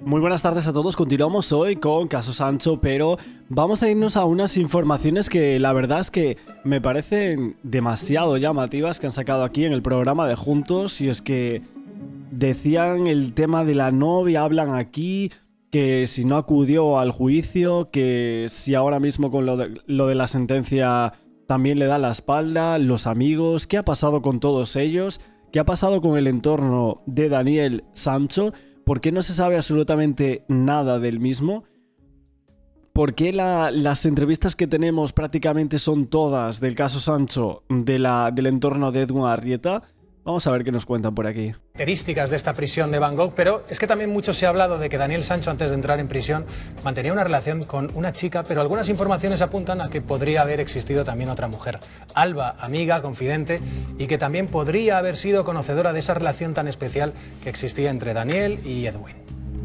Muy buenas tardes a todos, continuamos hoy con Caso Sancho, pero vamos a irnos a unas informaciones que la verdad es que me parecen demasiado llamativas que han sacado aquí en el programa de Juntos. Y es que decían el tema de la novia, hablan aquí que si no acudió al juicio, que si ahora mismo con lo de la sentencia también le da la espalda, los amigos, ¿qué ha pasado con todos ellos? ¿Qué ha pasado con el entorno de Daniel Sancho? ¿Por qué no se sabe absolutamente nada del mismo? ¿Por qué las entrevistas que tenemos prácticamente son todas del caso Sancho del entorno de Edwin Arrieta? Vamos a ver qué nos cuentan por aquí. Características de esta prisión de Van Gogh, pero es que también mucho se ha hablado de que Daniel Sancho, antes de entrar en prisión, mantenía una relación con una chica, pero algunas informaciones apuntan a que podría haber existido también otra mujer, Alba, amiga, confidente, y que también podría haber sido conocedora de esa relación tan especial que existía entre Daniel y Edwin.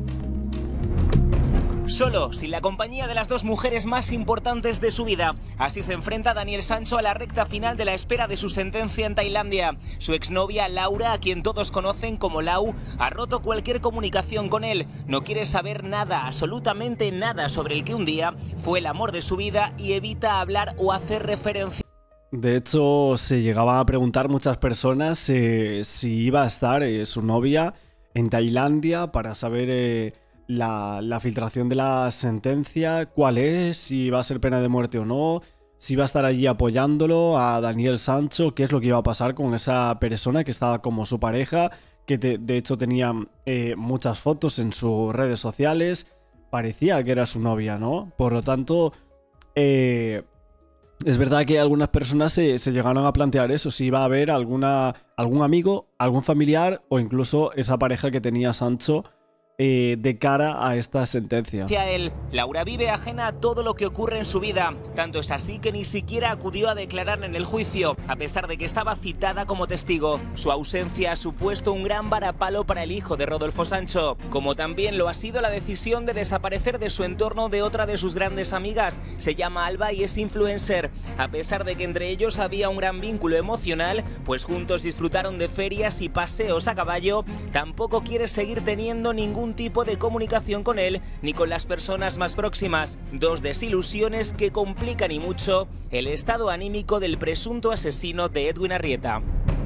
Solo, sin la compañía de las dos mujeres más importantes de su vida. Así se enfrenta Daniel Sancho a la recta final de la espera de su sentencia en Tailandia. Su exnovia Laura, a quien todos conocen como Lau, ha roto cualquier comunicación con él. No quiere saber nada, absolutamente nada, sobre el que un día fue el amor de su vida y evita hablar o hacer referencia. De hecho, se llegaban a preguntar muchas personas si iba a estar su novia en Tailandia para saber la filtración de la sentencia, cuál es, si va a ser pena de muerte o no, si va a estar allí apoyándolo a Daniel Sancho, qué es lo que iba a pasar con esa persona que estaba como su pareja, que de hecho tenía muchas fotos en sus redes sociales, parecía que era su novia, ¿no? Por lo tanto, es verdad que algunas personas se llegaron a plantear eso, si iba a haber algún amigo, algún familiar o incluso esa pareja que tenía Sancho de cara a esta sentencia. Laura vive ajena a todo lo que ocurre en su vida. Tanto es así que ni siquiera acudió a declarar en el juicio, a pesar de que estaba citada como testigo. Su ausencia ha supuesto un gran varapalo para el hijo de Rodolfo Sancho, como también lo ha sido la decisión de desaparecer de su entorno de otra de sus grandes amigas. Se llama Alba y es influencer. A pesar de que entre ellos había un gran vínculo emocional, pues juntos disfrutaron de ferias y paseos a caballo, tampoco quiere seguir teniendo ningún tipo de comunicación con él ni con las personas más próximas. Dos desilusiones que complican y mucho el estado anímico del presunto asesino de Edwin Arrieta.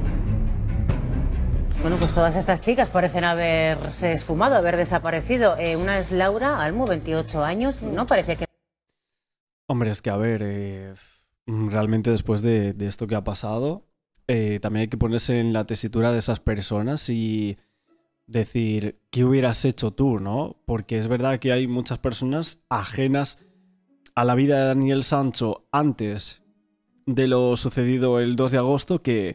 Bueno, pues todas estas chicas parecen haberse esfumado, haber desaparecido. Una es Laura Almo, 28 años, no parece que... Hombre, es que a ver, realmente después de esto que ha pasado, también hay que ponerse en la tesitura de esas personas y decir, ¿qué hubieras hecho tú, no? Porque es verdad que hay muchas personas ajenas a la vida de Daniel Sancho antes de lo sucedido el 2 de agosto que,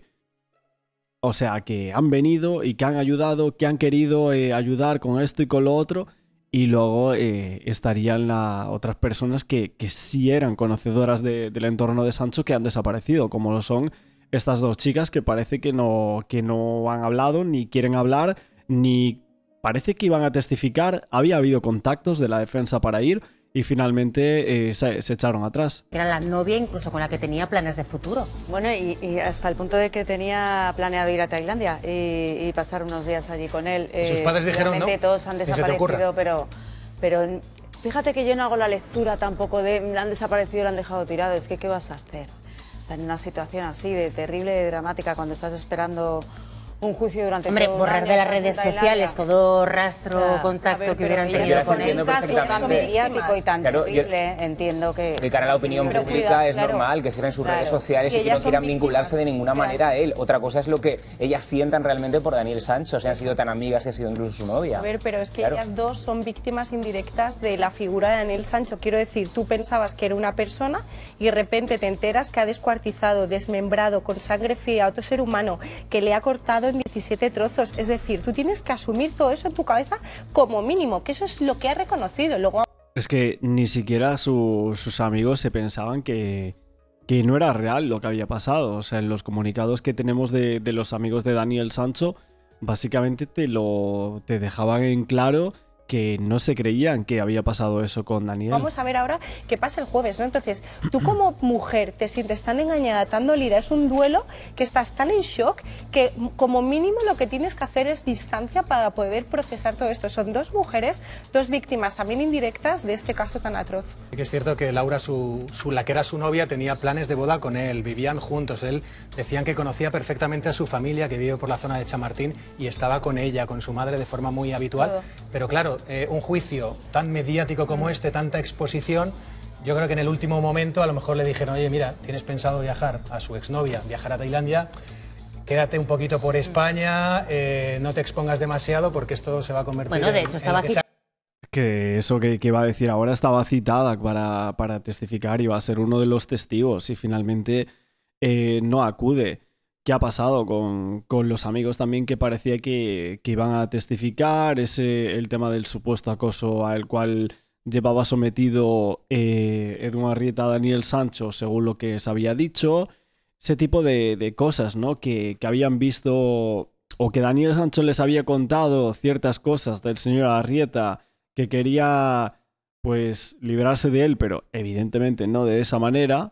o sea, que han venido y que han ayudado, que han querido ayudar con esto y con lo otro, y luego estarían otras personas que sí eran conocedoras del entorno de Sancho que han desaparecido, como lo son estas dos chicas que parece que no han hablado ni quieren hablar, ni parece que iban a testificar. Había habido contactos de la defensa para ir y finalmente se echaron atrás. Era la novia incluso con la que tenía planes de futuro. Bueno, y hasta el punto de que tenía planeado ir a Tailandia y pasar unos días allí con él. Sus padres dijeron, ¿no? Todos han desaparecido, pero fíjate que yo no hago la lectura tampoco de la han desaparecido, lo han dejado tirado. Es que, ¿qué vas a hacer en una situación así de terrible, de dramática, cuando estás esperando un juicio durante todo un año? Borrar de las redes sociales todo rastro, contacto que hubieran tenido con él. Un caso tan mediático y tan terrible, entiendo que... De cara a la opinión pública es normal que cierren sus redes sociales y que no quieran vincularse de ninguna manera a él. Otra cosa es lo que ellas sientan realmente por Daniel Sancho, si han sido tan amigas y ha sido incluso su novia. A ver, pero es que ellas dos son víctimas indirectas de la figura de Daniel Sancho. Quiero decir, tú pensabas que era una persona y de repente te enteras que ha descuartizado, desmembrado, con sangre fría a otro ser humano, que le ha cortado en 17 trozos. Es decir, tú tienes que asumir todo eso en tu cabeza como mínimo, que eso es lo que ha reconocido. Luego... Es que ni siquiera sus amigos se pensaban que no era real lo que había pasado. O sea, en los comunicados que tenemos de los amigos de Daniel Sancho, básicamente te dejaban en claro que no se creían que había pasado eso con Daniel. Vamos a ver ahora qué pasa el jueves, ¿no? Entonces, tú como mujer te sientes tan engañada, tan dolida, es un duelo que estás tan en shock que como mínimo lo que tienes que hacer es distancia para poder procesar todo esto. Son dos mujeres, dos víctimas también indirectas de este caso tan atroz. Sí que es cierto que Laura, la que era su novia, tenía planes de boda con él, vivían juntos. Él decían que conocía perfectamente a su familia, que vive por la zona de Chamartín, y estaba con ella, con su madre, de forma muy habitual. Pero claro, un juicio tan mediático como este, tanta exposición, yo creo que en el último momento a lo mejor le dijeron, oye, mira, tienes pensado viajar a su exnovia, viajar a Tailandia, quédate un poquito por España, no te expongas demasiado porque esto se va a convertir bueno, de hecho, estaba citada. Que eso que iba a decir ahora estaba citada para testificar y va a ser uno de los testigos y finalmente no acude. ¿Qué ha pasado con los amigos también que parecía que iban a testificar? El tema del supuesto acoso al cual llevaba sometido Edwin Arrieta a Daniel Sancho, según lo que se había dicho. Ese tipo de cosas, ¿no? Que habían visto o que Daniel Sancho les había contado ciertas cosas del señor Arrieta que quería, pues, librarse de él, pero evidentemente no de esa manera.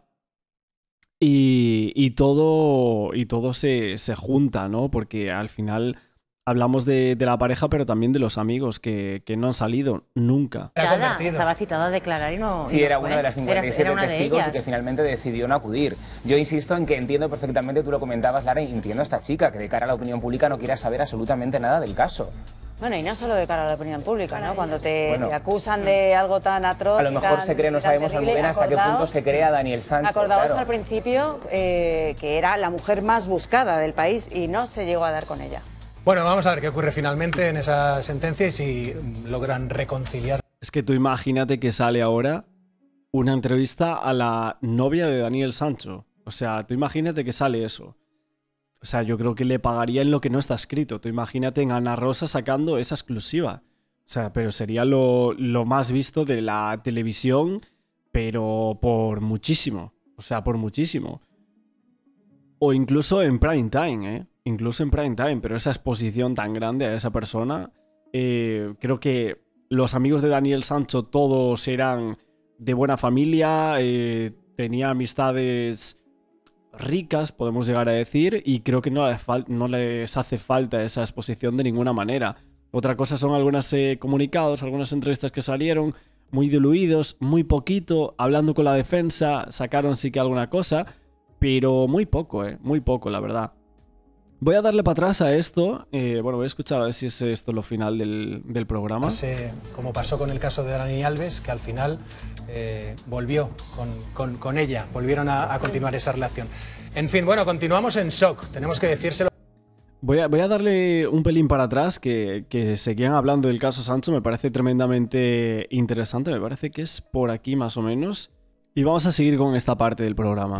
Y todo se junta, ¿no? Porque al final hablamos de la pareja, pero también de los amigos que no han salido nunca. Estaba citada a declarar y no. Sí, y no era fue. una de las 57 una testigos y que finalmente decidió no acudir. Yo insisto en que entiendo perfectamente, tú lo comentabas, Lara, y entiendo a esta chica que de cara a la opinión pública no quiera saber absolutamente nada del caso. Bueno, y no solo de cara a la opinión pública, ¿no? Cuando te acusan de algo tan atroz. A lo mejor se cree, no sabemos, Almudena, hasta qué punto se cree a Daniel Sancho. Acordaos al principio que era la mujer más buscada del país y no se llegó a dar con ella. Bueno, vamos a ver qué ocurre finalmente en esa sentencia y si logran reconciliar. Es que tú imagínate que sale ahora una entrevista a la novia de Daniel Sancho. O sea, tú imagínate que sale eso. O sea, yo creo que le pagarían lo que no está escrito. Tú imagínate en Ana Rosa sacando esa exclusiva. O sea, pero sería lo más visto de la televisión, pero por muchísimo. O sea, por muchísimo. O incluso en prime time, ¿eh? Incluso en prime time, pero esa exposición tan grande a esa persona, creo que los amigos de Daniel Sancho todos eran de buena familia, tenía amistades ricas, podemos llegar a decir, y creo que no les hace falta esa exposición de ninguna manera. Otra cosa son algunos comunicados, algunas entrevistas que salieron muy diluidos, muy poquito, hablando con la defensa, sacaron sí que alguna cosa, pero muy poco, la verdad. Voy a darle para atrás a esto. Bueno, voy a escuchar a ver si es esto lo final del programa. Como pasó con el caso de Dani Alves, que al final volvió con ella. Volvieron a continuar esa relación. En fin, bueno, continuamos en shock. Tenemos que decírselo. Voy a darle un pelín para atrás, que seguían hablando del caso Sancho. Me parece tremendamente interesante. Me parece que es por aquí más o menos. Y vamos a seguir con esta parte del programa.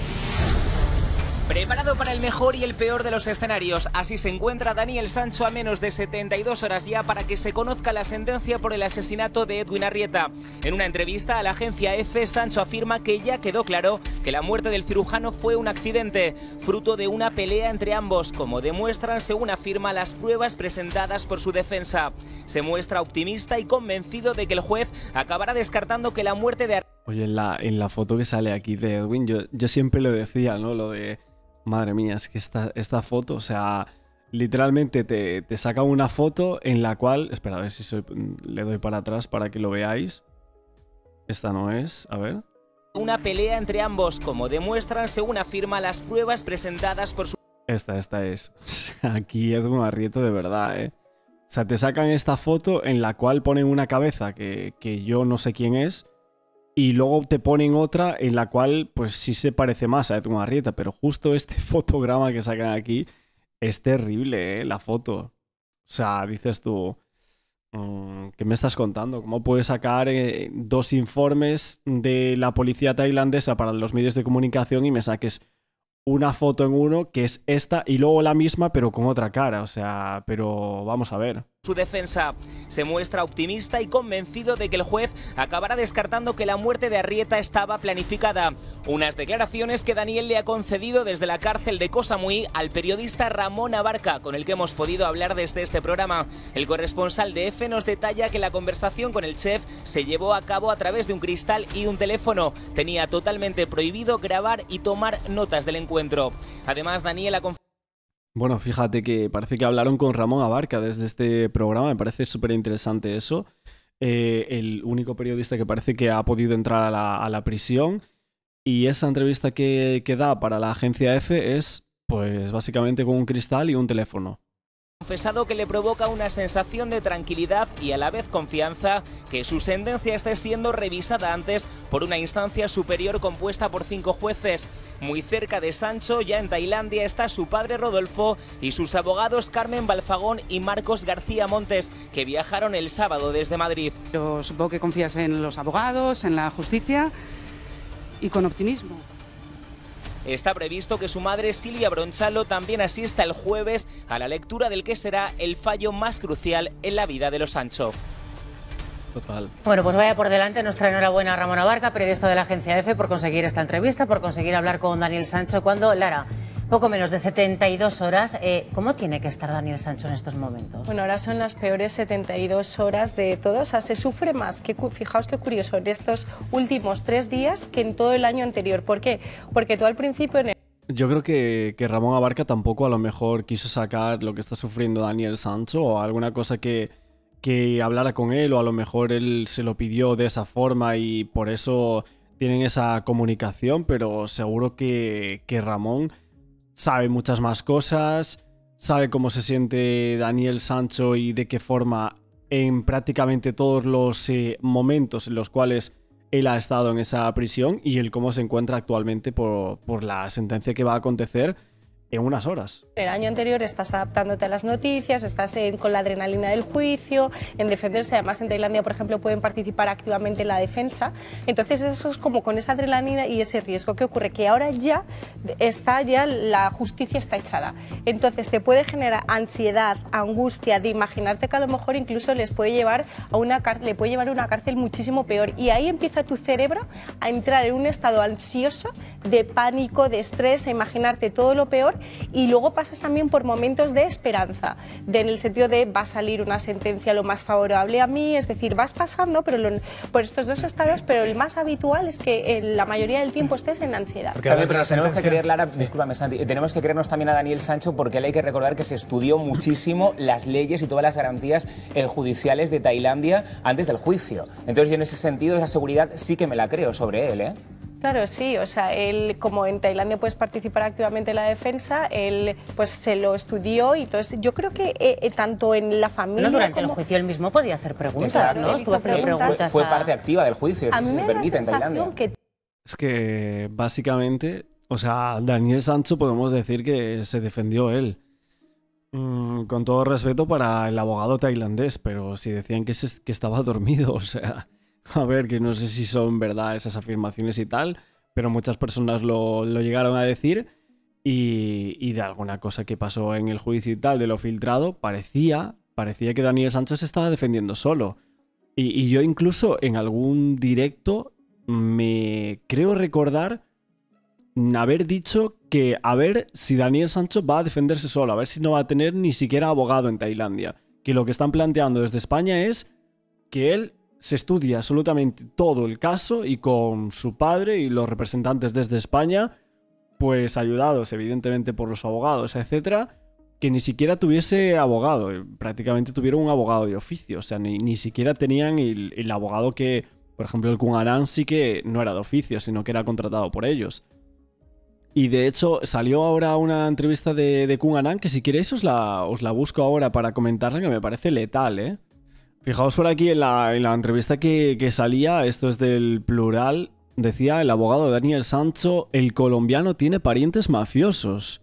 Preparado para el mejor y el peor de los escenarios, así se encuentra Daniel Sancho a menos de 72 horas ya para que se conozca la sentencia por el asesinato de Edwin Arrieta. En una entrevista a la agencia EFE, Sancho afirma que ya quedó claro que la muerte del cirujano fue un accidente, fruto de una pelea entre ambos, como demuestran, según afirma, las pruebas presentadas por su defensa. Se muestra optimista y convencido de que el juez acabará descartando que la muerte de Arrieta... Oye, en la foto que sale aquí de Edwin, yo siempre lo decía, ¿no? Lo de... Madre mía, es que esta foto, o sea, literalmente te saca una foto en la cual... Espera, a ver si le doy para atrás para que lo veáis. Esta no es, a ver. Una pelea entre ambos, como demuestran, según afirma, las pruebas presentadas por su... Esta es. O sea, aquí Edwin Arrieta de verdad, ¿eh? O sea, te sacan esta foto en la cual ponen una cabeza que yo no sé quién es. Y luego te ponen otra en la cual, pues sí se parece más a Edwin Arrieta, pero justo este fotograma que sacan aquí es terrible, la foto. O sea, dices tú, ¿qué me estás contando? ¿Cómo puedes sacar dos informes de la policía tailandesa para los medios de comunicación y me saques una foto en uno que es esta y luego la misma pero con otra cara? O sea, pero vamos a ver. Su defensa se muestra optimista y convencido de que el juez acabará descartando que la muerte de Arrieta estaba planificada. Unas declaraciones que Daniel le ha concedido desde la cárcel de Koh Samui al periodista Ramón Abarca, con el que hemos podido hablar desde este programa. El corresponsal de EFE nos detalla que la conversación con el chef se llevó a cabo a través de un cristal y un teléfono. Tenía totalmente prohibido grabar y tomar notas del encuentro. Además, Daniel ha confirmado... Bueno, fíjate que parece que hablaron con Ramón Abarca desde este programa, me parece súper interesante eso. El único periodista que parece que ha podido entrar a la prisión, y esa entrevista que da para la agencia EFE es pues básicamente con un cristal y un teléfono. Confesado que le provoca una sensación de tranquilidad y a la vez confianza que su sentencia esté siendo revisada antes por una instancia superior compuesta por 5 jueces. Muy cerca de Sancho, ya en Tailandia, está su padre Rodolfo y sus abogados Carmen Balfagón y Marcos García Montes, que viajaron el sábado desde Madrid. Yo supongo que confías en los abogados, en la justicia y con optimismo. Está previsto que su madre Silvia Bronchalo también asista el jueves a la lectura del que será el fallo más crucial en la vida de los Sancho. Total. Bueno, pues vaya por delante nuestra enhorabuena a Ramón Abarca, periodista de la agencia EFE, por conseguir esta entrevista, por conseguir hablar con Daniel Sancho cuando, Lara, poco menos de 72 horas. ¿Cómo tiene que estar Daniel Sancho en estos momentos? Bueno, ahora son las peores 72 horas de todos. O sea, se sufre más, fijaos qué curioso, en estos últimos 3 días que en todo el año anterior. ¿Por qué? Porque tú al principio... Yo creo que Ramón Abarca tampoco a lo mejor quiso sacar lo que está sufriendo Daniel Sancho o alguna cosa que hablara con él, o a lo mejor él se lo pidió de esa forma y por eso tienen esa comunicación, pero seguro que Ramón sabe muchas más cosas, sabe cómo se siente Daniel Sancho y de qué forma en prácticamente todos los momentos en los cuales él ha estado en esa prisión y el cómo se encuentra actualmente por la sentencia que va a acontecer en unas horas. El año anterior estás adaptándote a las noticias, estás con la adrenalina del juicio, en defenderse. Además, en Tailandia, por ejemplo, pueden participar activamente en la defensa. Entonces, eso es como con esa adrenalina y ese riesgo. ¿Qué ocurre? Que ahora ya la justicia está echada. Entonces, te puede generar ansiedad, angustia de imaginarte que a lo mejor incluso les puede llevar a una cárcel muchísimo peor. Y ahí empieza tu cerebro a entrar en un estado ansioso, de pánico, de estrés, a imaginarte todo lo peor. Y luego pasas también por momentos de esperanza, en el sentido de va a salir una sentencia lo más favorable a mí, es decir, vas pasando por estos dos estados, pero el más habitual es que la mayoría del tiempo estés en ansiedad. Porque tenemos que creer, Lara, discúlpame Santi, tenemos que creernos también a Daniel Sancho porque hay que recordar que se estudió muchísimo las leyes y todas las garantías judiciales de Tailandia antes del juicio. Entonces yo en ese sentido, esa seguridad sí que me la creo sobre él, ¿eh? Claro, sí, o sea, él, como en Tailandia puedes participar activamente en la defensa, él pues se lo estudió y entonces yo creo que tanto en la familia durante el juicio él mismo podía hacer preguntas, exacto, ¿no? Estuvo haciendo preguntas. Fue parte activa del juicio, a mí si me se permite en Tailandia. Es que básicamente, o sea, Daniel Sancho podemos decir que se defendió él. Con todo respeto para el abogado tailandés, pero si decían que estaba dormido, o sea... A ver, que no sé si son verdad esas afirmaciones y tal, pero muchas personas lo llegaron a decir y de alguna cosa que pasó en el juicio y tal, de lo filtrado, parecía que Daniel Sancho se estaba defendiendo solo. Y yo incluso en algún directo me creo recordar haber dicho que a ver si Daniel Sancho va a defenderse solo, a ver si no va a tener ni siquiera abogado en Tailandia. Que lo que están planteando desde España es que él se estudia absolutamente todo el caso y con su padre y los representantes desde España, pues ayudados evidentemente por los abogados, etcétera, que ni siquiera tuviese abogado. Prácticamente tuvieron un abogado de oficio, o sea, ni siquiera tenían el abogado que, por ejemplo, el Kun Anan sí que no era de oficio, sino que era contratado por ellos. Y de hecho salió ahora una entrevista de Kun Anan que si queréis os la busco ahora para comentarla, que me parece letal, ¿eh? Fijaos por aquí en la entrevista que salía, esto es del Plural, decía el abogado Daniel Sancho, el colombiano tiene parientes mafiosos.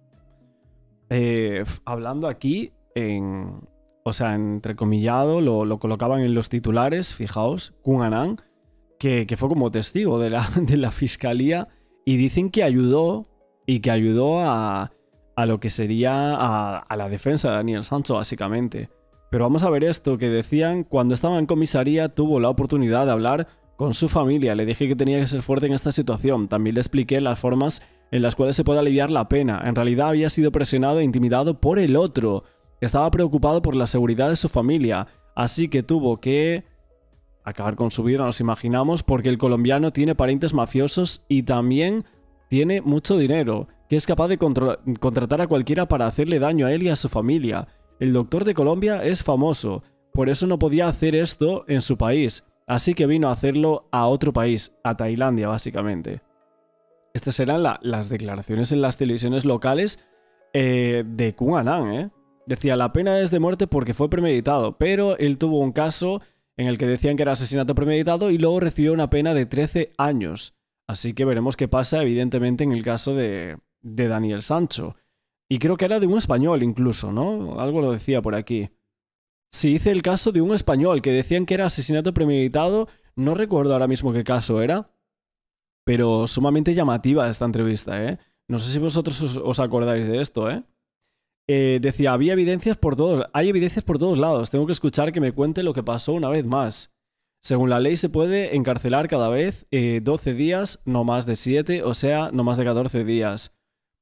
Hablando aquí, o sea, entrecomillado, lo colocaban en los titulares, fijaos, Kun Anan, que fue como testigo de la fiscalía y dicen que ayudó a lo que sería a la defensa de Daniel Sancho, básicamente. Pero vamos a ver esto, que decían, cuando estaba en comisaría tuvo la oportunidad de hablar con su familia. Le dije que tenía que ser fuerte en esta situación. También le expliqué las formas en las cuales se puede aliviar la pena. En realidad había sido presionado e intimidado por el otro. Estaba preocupado por la seguridad de su familia. Así que tuvo que acabar con su vida, nos imaginamos, porque el colombiano tiene parientes mafiosos y también tiene mucho dinero, que es capaz de contratar a cualquiera para hacerle daño a él y a su familia. El doctor de Colombia es famoso, por eso no podía hacer esto en su país, así que vino a hacerlo a otro país, a Tailandia básicamente. Estas eran las declaraciones en las televisiones locales de Kung Anang, ¿eh? Decía, la pena es de muerte porque fue premeditado, pero él tuvo un caso en el que decían que era asesinato premeditado y luego recibió una pena de 13 años. Así que veremos qué pasa, evidentemente, en el caso de Daniel Sancho. Y creo que era de un español incluso, ¿no? Algo lo decía por aquí. Sí, hice el caso de un español que decían que era asesinato premeditado. No recuerdo ahora mismo qué caso era, pero sumamente llamativa esta entrevista, ¿eh? No sé si vosotros os acordáis de esto, ¿eh? Decía, hay evidencias por todos lados. Tengo que escuchar que me cuente lo que pasó una vez más. Según la ley se puede encarcelar cada vez 12 días, no más de 7, o sea, no más de 14 días.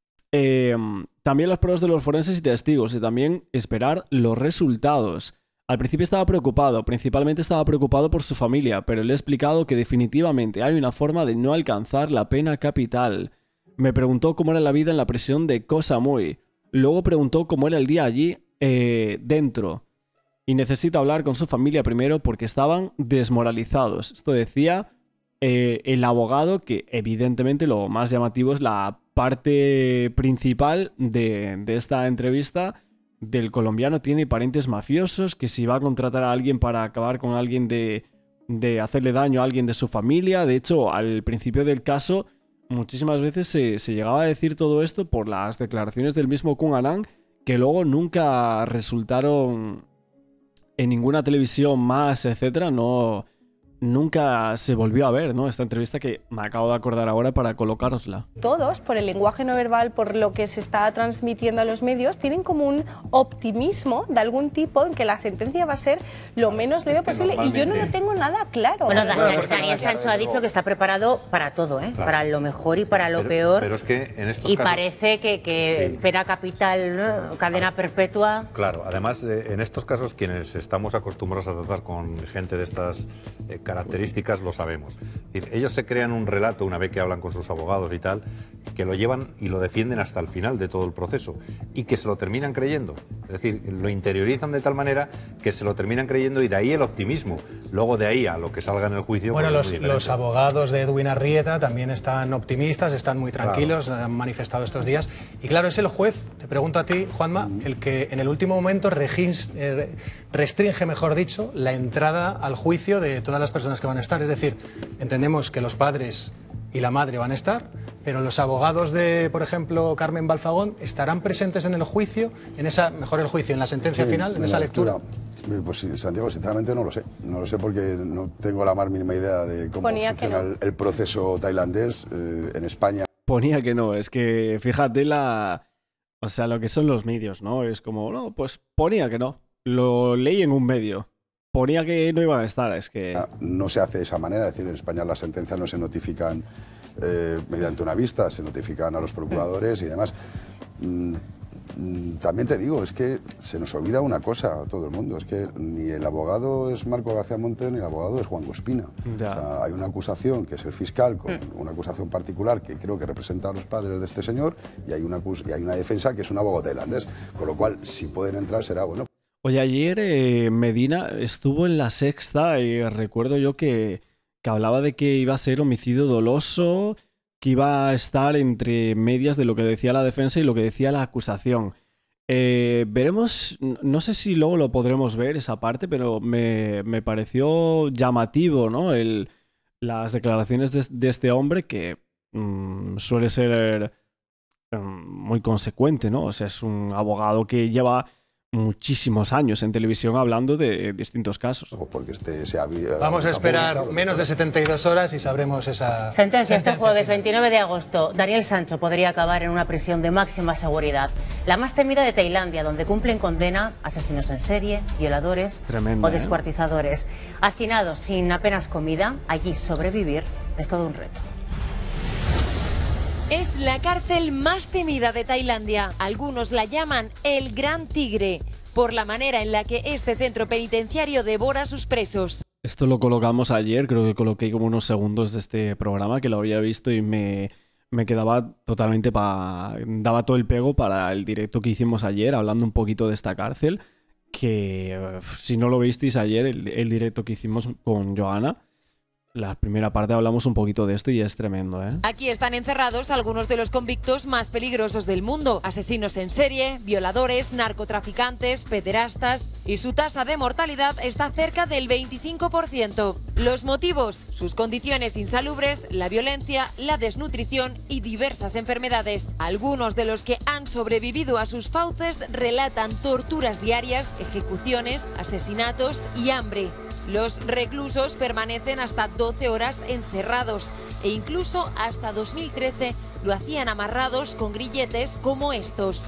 También las pruebas de los forenses y testigos y también esperar los resultados. Al principio estaba preocupado, principalmente estaba preocupado por su familia, pero le he explicado que definitivamente hay una forma de no alcanzar la pena capital. Me preguntó cómo era la vida en la prisión de Koh Samui. Luego preguntó cómo era el día allí dentro. Y necesita hablar con su familia primero porque estaban desmoralizados. Esto decía el abogado, que evidentemente lo más llamativo es la parte principal de esta entrevista. Del colombiano tiene parientes mafiosos, que si va a contratar a alguien para acabar con alguien de hacerle daño a alguien de su familia. De hecho, al principio del caso, muchísimas veces se llegaba a decir todo esto por las declaraciones del mismo Kung Anang, que luego nunca resultaron en ninguna televisión más, etcétera. Nunca se volvió a ver, ¿no? Esta entrevista que me acabo de acordar ahora para colocárosla. Todos, por el lenguaje no verbal, por lo que se está transmitiendo a los medios, tienen como un optimismo de algún tipo en que la sentencia va a ser lo menos leve posible y yo no lo tengo nada claro. Bueno, Daniel Sancho ha dicho que está preparado para todo, ¿eh? Claro. Para lo mejor y para lo peor. Pero es que en estos casos... parece que sí. Pena capital, ¿no? Cadena perpetua. Claro, además en estos casos quienes estamos acostumbrados a tratar con gente de estas características lo sabemos. Es decir, ellos se crean un relato una vez que hablan con sus abogados y tal, que lo llevan y lo defienden hasta el final de todo el proceso y que se lo terminan creyendo. Es decir, lo interiorizan de tal manera que se lo terminan creyendo y de ahí el optimismo. Luego de ahí a lo que salga en el juicio... Bueno, los abogados de Edwin Arrieta también están optimistas, están muy tranquilos, claro. Han manifestado estos días. Y claro, es el juez, te pregunto a ti, Juanma, el que en el último momento restringe, mejor dicho, la entrada al juicio de todas las personas que van a estar. Es decir, entendemos que los padres y la madre van a estar, pero los abogados de, por ejemplo, Carmen Balfagón, ¿estarán presentes en el juicio, en esa, mejor el juicio, en la sentencia final, en esa lectura? Pues sí, Santiago, sinceramente no lo sé. No lo sé porque no tengo la más mínima idea de cómo funciona el proceso tailandés en España. Ponía que no, es que fíjate o sea, lo que son los medios, ¿no? Es como, no, pues ponía que no. Lo leí en un medio. Ponía que no iban a estar, es que... No se hace de esa manera, es decir, en España las sentencias no se notifican mediante una vista, se notifican a los procuradores y demás. También te digo, es que se nos olvida una cosa a todo el mundo, es que ni el abogado es Marco García Montes ni el abogado es Juan Ospina. O sea, hay una acusación que es el fiscal con una acusación particular que creo que representa a los padres de este señor y hay una defensa que es un abogado tailandés, con lo cual si pueden entrar será bueno. Oye, ayer Medina estuvo en La Sexta y recuerdo yo que hablaba de que iba a ser homicidio doloso, que iba a estar entre medias de lo que decía la defensa y lo que decía la acusación. Veremos, no sé si luego lo podremos ver esa parte, pero me pareció llamativo, ¿no? Las declaraciones de este hombre que suele ser muy consecuente, ¿no? O sea, es un abogado que lleva muchísimos años en televisión hablando de distintos casos. O porque Vamos a esperar menos de 72 horas y sabremos esa sentencia. Este jueves 29 de agosto, Daniel Sancho podría acabar en una prisión de máxima seguridad, la más temida de Tailandia, donde cumplen condena asesinos en serie, violadores o descuartizadores. Hacinados sin apenas comida, allí sobrevivir es todo un reto. Es la cárcel más temida de Tailandia. Algunos la llaman el Gran Tigre, por la manera en la que este centro penitenciario devora a sus presos. Esto lo colocamos ayer, creo que coloqué como unos segundos de este programa, que lo había visto y me quedaba totalmente daba todo el pego para el directo que hicimos ayer, hablando un poquito de esta cárcel, que si no lo visteis ayer, el directo que hicimos con Joana, la primera parte hablamos un poquito de esto y es tremendo, ¿eh? Aquí están encerrados algunos de los convictos más peligrosos del mundo. Asesinos en serie, violadores, narcotraficantes, pederastas. Y su tasa de mortalidad está cerca del 25%. Los motivos, sus condiciones insalubres, la violencia, la desnutrición y diversas enfermedades. Algunos de los que han sobrevivido a sus fauces relatan torturas diarias, ejecuciones, asesinatos y hambre. Los reclusos permanecen hasta 12 horas encerrados e incluso hasta 2013 lo hacían amarrados con grilletes como estos.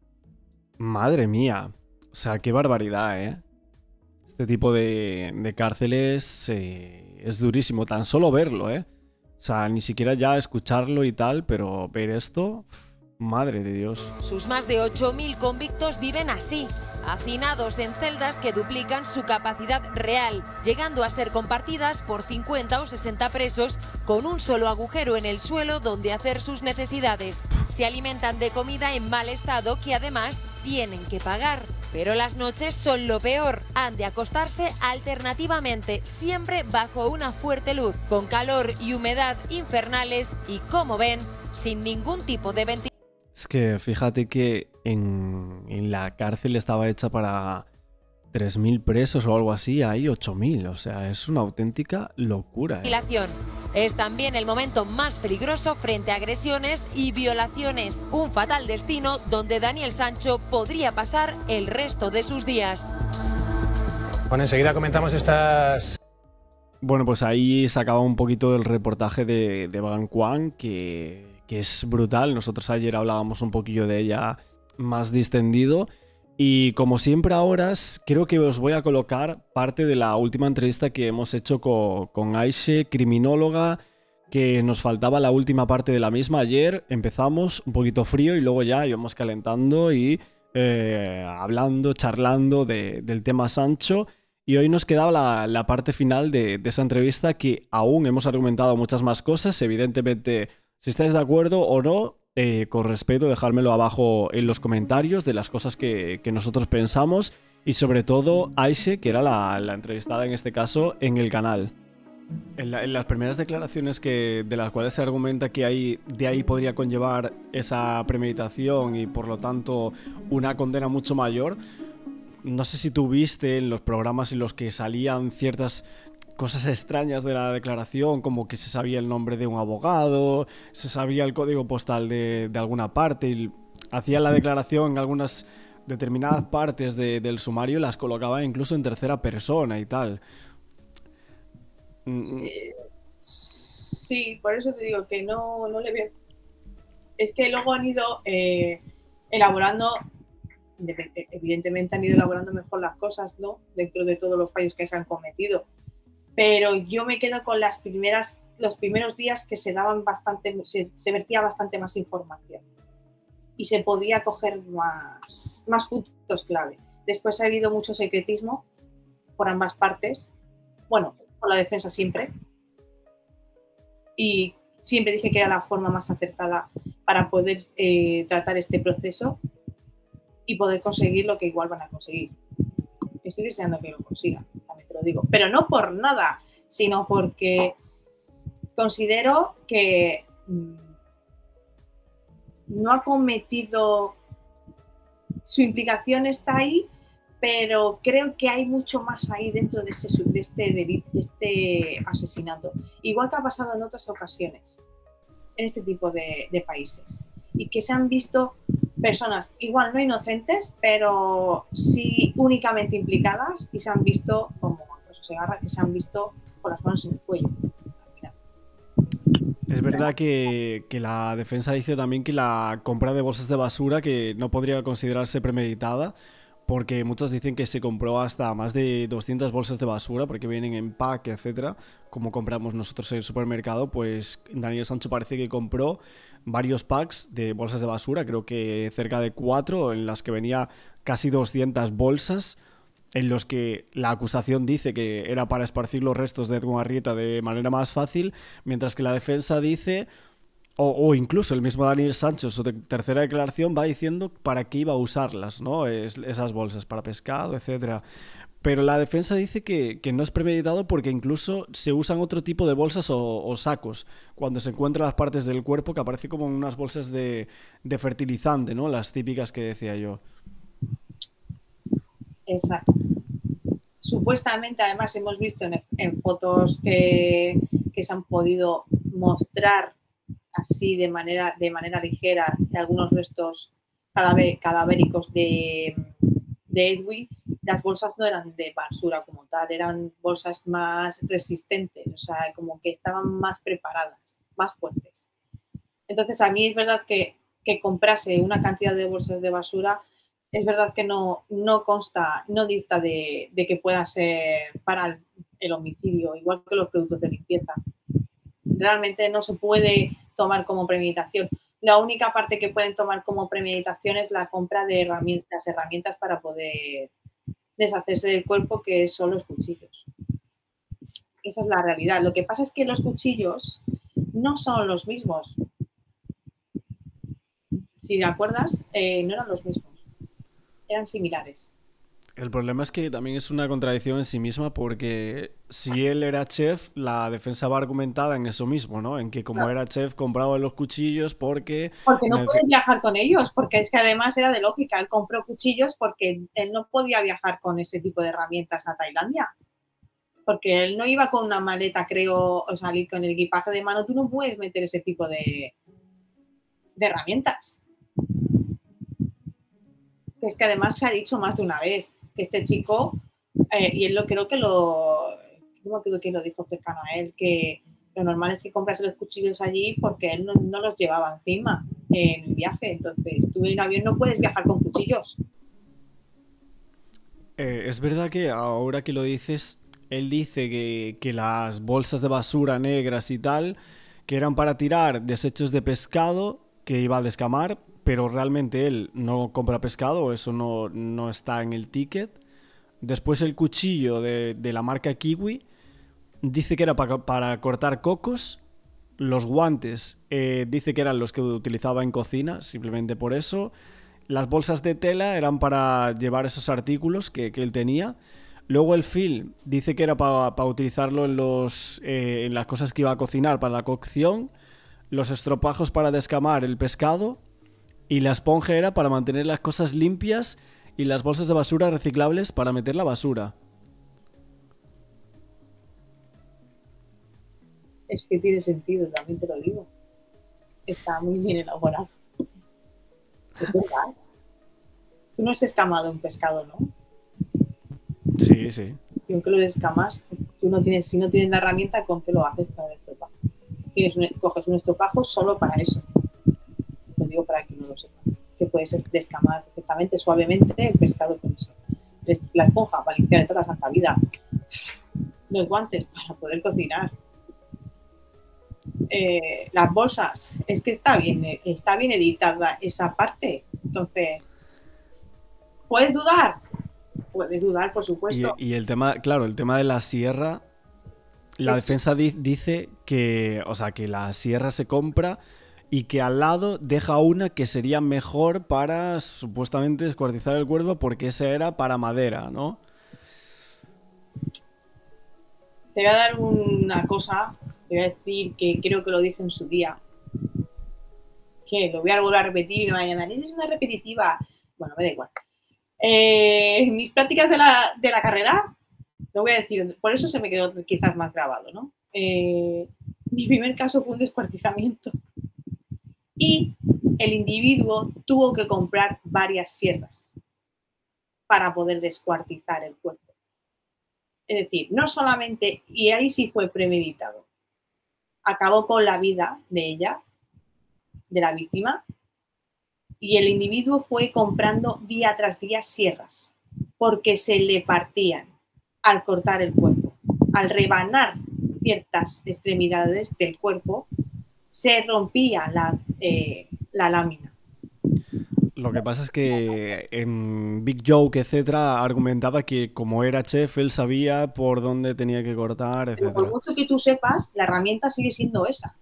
Madre mía, o sea, qué barbaridad, ¿eh? Este tipo de cárceles es durísimo, tan solo verlo, ¿eh? O sea, ni siquiera ya escucharlo y tal, pero ver esto, madre de Dios. Sus más de 8.000 convictos viven así, hacinados en celdas que duplican su capacidad real, llegando a ser compartidas por 50 o 60 presos con un solo agujero en el suelo donde hacer sus necesidades. Se alimentan de comida en mal estado que además tienen que pagar. Pero las noches son lo peor. Han de acostarse alternativamente, siempre bajo una fuerte luz, con calor y humedad infernales y, como ven, sin ningún tipo de ventilación. Es que fíjate que en la cárcel estaba hecha para 3.000 presos o algo así, hay 8.000, o sea, es una auténtica locura, ¿eh? Es también el momento más peligroso frente a agresiones y violaciones, un fatal destino donde Daniel Sancho podría pasar el resto de sus días. Bueno, enseguida comentamos estas... Bueno, pues ahí se acaba un poquito del reportaje de Bang Kwang, que es brutal. Nosotros ayer hablábamos un poquillo de ella más distendido. Y como siempre ahora, creo que os voy a colocar parte de la última entrevista que hemos hecho con Aishe, criminóloga, que nos faltaba la última parte de la misma. Ayer empezamos un poquito frío y luego ya íbamos calentando y hablando, charlando del tema Sancho. Y hoy nos quedaba la parte final de esa entrevista, que aún hemos argumentado muchas más cosas. Evidentemente, si estáis de acuerdo o no, con respeto, dejármelo abajo en los comentarios de las cosas que nosotros pensamos. Y sobre todo, Aishe, que era la entrevistada en este caso en el canal. En las primeras declaraciones de las cuales se argumenta que de ahí podría conllevar esa premeditación y por lo tanto una condena mucho mayor. No sé si tú viste en los programas en los que salían ciertas cosas extrañas de la declaración, como que se sabía el nombre de un abogado, se sabía el código postal de alguna parte, y hacían la declaración en algunas determinadas partes del sumario, las colocaba incluso en tercera persona y tal. Sí, por eso te digo que no le veo. Es que luego han ido elaborando, evidentemente han ido elaborando mejor las cosas, ¿no? Dentro de todos los fallos que se han cometido. Pero yo me quedo con los primeros días que se vertía bastante más información y se podía coger más puntos clave. Después ha habido mucho secretismo por ambas partes, bueno, por la defensa siempre, y siempre dije que era la forma más acertada para poder tratar este proceso y poder conseguir lo que igual van a conseguir. Estoy deseando que lo consigan, también te lo digo, pero no por nada, sino porque considero que no ha cometido, su implicación está ahí, pero creo que hay mucho más ahí dentro de este asesinato, igual que ha pasado en otras ocasiones en este tipo de países, y que se han visto personas igual no inocentes, pero sí únicamente implicadas y se han visto, como José Segarra, que se han visto con las manos en el cuello. Es verdad que la defensa dice también que la compra de bolsas de basura que no podría considerarse premeditada, porque muchos dicen que se compró hasta más de 200 bolsas de basura porque vienen en pack, etcétera, como compramos nosotros en el supermercado. Pues Daniel Sancho parece que compró varios packs de bolsas de basura, creo que cerca de 4, en las que venía casi 200 bolsas, en los que la acusación dice que era para esparcir los restos de Edwin Arrieta de manera más fácil, mientras que la defensa dice, o incluso el mismo Daniel Sancho, su tercera declaración, va diciendo para qué iba a usarlas, ¿no? Esas bolsas, para pescado, etcétera. Pero la defensa dice que no es premeditado porque incluso se usan otro tipo de bolsas o sacos cuando se encuentran las partes del cuerpo, que aparece como en unas bolsas de fertilizante, ¿no? Las típicas que decía yo. Exacto. Supuestamente, además, hemos visto en fotos que se han podido mostrar así de manera ligera algunos restos cadavéricos de Edwin. Las bolsas no eran de basura como tal, eran bolsas más resistentes, o sea, como que estaban más preparadas, más fuertes. Entonces, a mí es verdad que comprase una cantidad de bolsas de basura, es verdad que no consta, no dista de que pueda ser para el homicidio, igual que los productos de limpieza. Realmente no se puede tomar como premeditación. La única parte que pueden tomar como premeditación es la compra de herramientas para poder deshacerse del cuerpo, que son los cuchillos. Esa es la realidad. Lo que pasa es que los cuchillos no son los mismos. Si te acuerdas, no eran los mismos. Eran similares. El problema es que también es una contradicción en sí misma, porque si él era chef, la defensa va argumentada en eso mismo, ¿no? En que como era chef compraba los cuchillos porque no puedes viajar con ellos, porque es que además era de lógica. Él compró cuchillos porque él no podía viajar con ese tipo de herramientas a Tailandia. Porque él no iba con una maleta, creo, o salir con el equipaje de mano. Tú no puedes meter ese tipo de herramientas. Es que además se ha dicho más de una vez que este chico, y él creo que no me acuerdo quién lo dijo cercano a él, que lo normal es que comprase los cuchillos allí porque él no los llevaba encima en el viaje. Entonces, tú en avión no puedes viajar con cuchillos. Es verdad que ahora que lo dices, él dice que las bolsas de basura negras y tal, que eran para tirar desechos de pescado que iba a descamar, pero realmente él no compra pescado, eso no está en el ticket. Después el cuchillo de la marca Kiwi dice que era para cortar cocos. Los guantes dice que eran los que utilizaba en cocina, simplemente por eso. Las bolsas de tela eran para llevar esos artículos que él tenía. Luego el film dice que era para utilizarlo en las cosas que iba a cocinar, para la cocción. Los estropajos para descamar el pescado. Y la esponja era para mantener las cosas limpias, y las bolsas de basura reciclables para meter la basura. Es que tiene sentido, también te lo digo. Está muy bien elaborado. Es verdad. Tú no has escamado un pescado, ¿no? Sí, sí. Y aunque lo escamas, si no tienes la herramienta, ¿con qué lo haces para el estropajo? Coges un estropajo solo para eso. Lo digo para que no lo sepa. Que puedes descamar perfectamente, suavemente el pescado con eso. La esponja para limpiar de toda la santa vida. Los guantes para poder cocinar. Las bolsas, es que está bien editada esa parte. Entonces, ¿puedes dudar? Puedes dudar, por supuesto. Y el tema, claro, el tema de la sierra, la defensa dice que, o sea, que la sierra se compra y que al lado deja una que sería mejor para supuestamente descuartizar el cuerpo, porque esa era para madera, ¿no? Te voy a dar una cosa, te voy a decir que creo que lo dije en su día, que lo voy a volver a repetir y me van a llamar, es una repetitiva. Bueno, me da igual. En mis prácticas de la carrera, lo voy a decir, por eso se me quedó quizás más grabado, ¿no? Mi primer caso fue un descuartizamiento. Y el individuo tuvo que comprar varias sierras para poder descuartizar el cuerpo. Es decir, no solamente, y ahí sí fue premeditado, acabó con la vida de ella, de la víctima, y el individuo fue comprando día tras día sierras, porque se le partían al cortar el cuerpo. Al rebanar ciertas extremidades del cuerpo, se rompía la lámina. Lo que pasa es que en Big Joke, etcétera, argumentaba que como era chef, él sabía por dónde tenía que cortar, etcétera. Pero por mucho que tú sepas, la herramienta sigue siendo esa.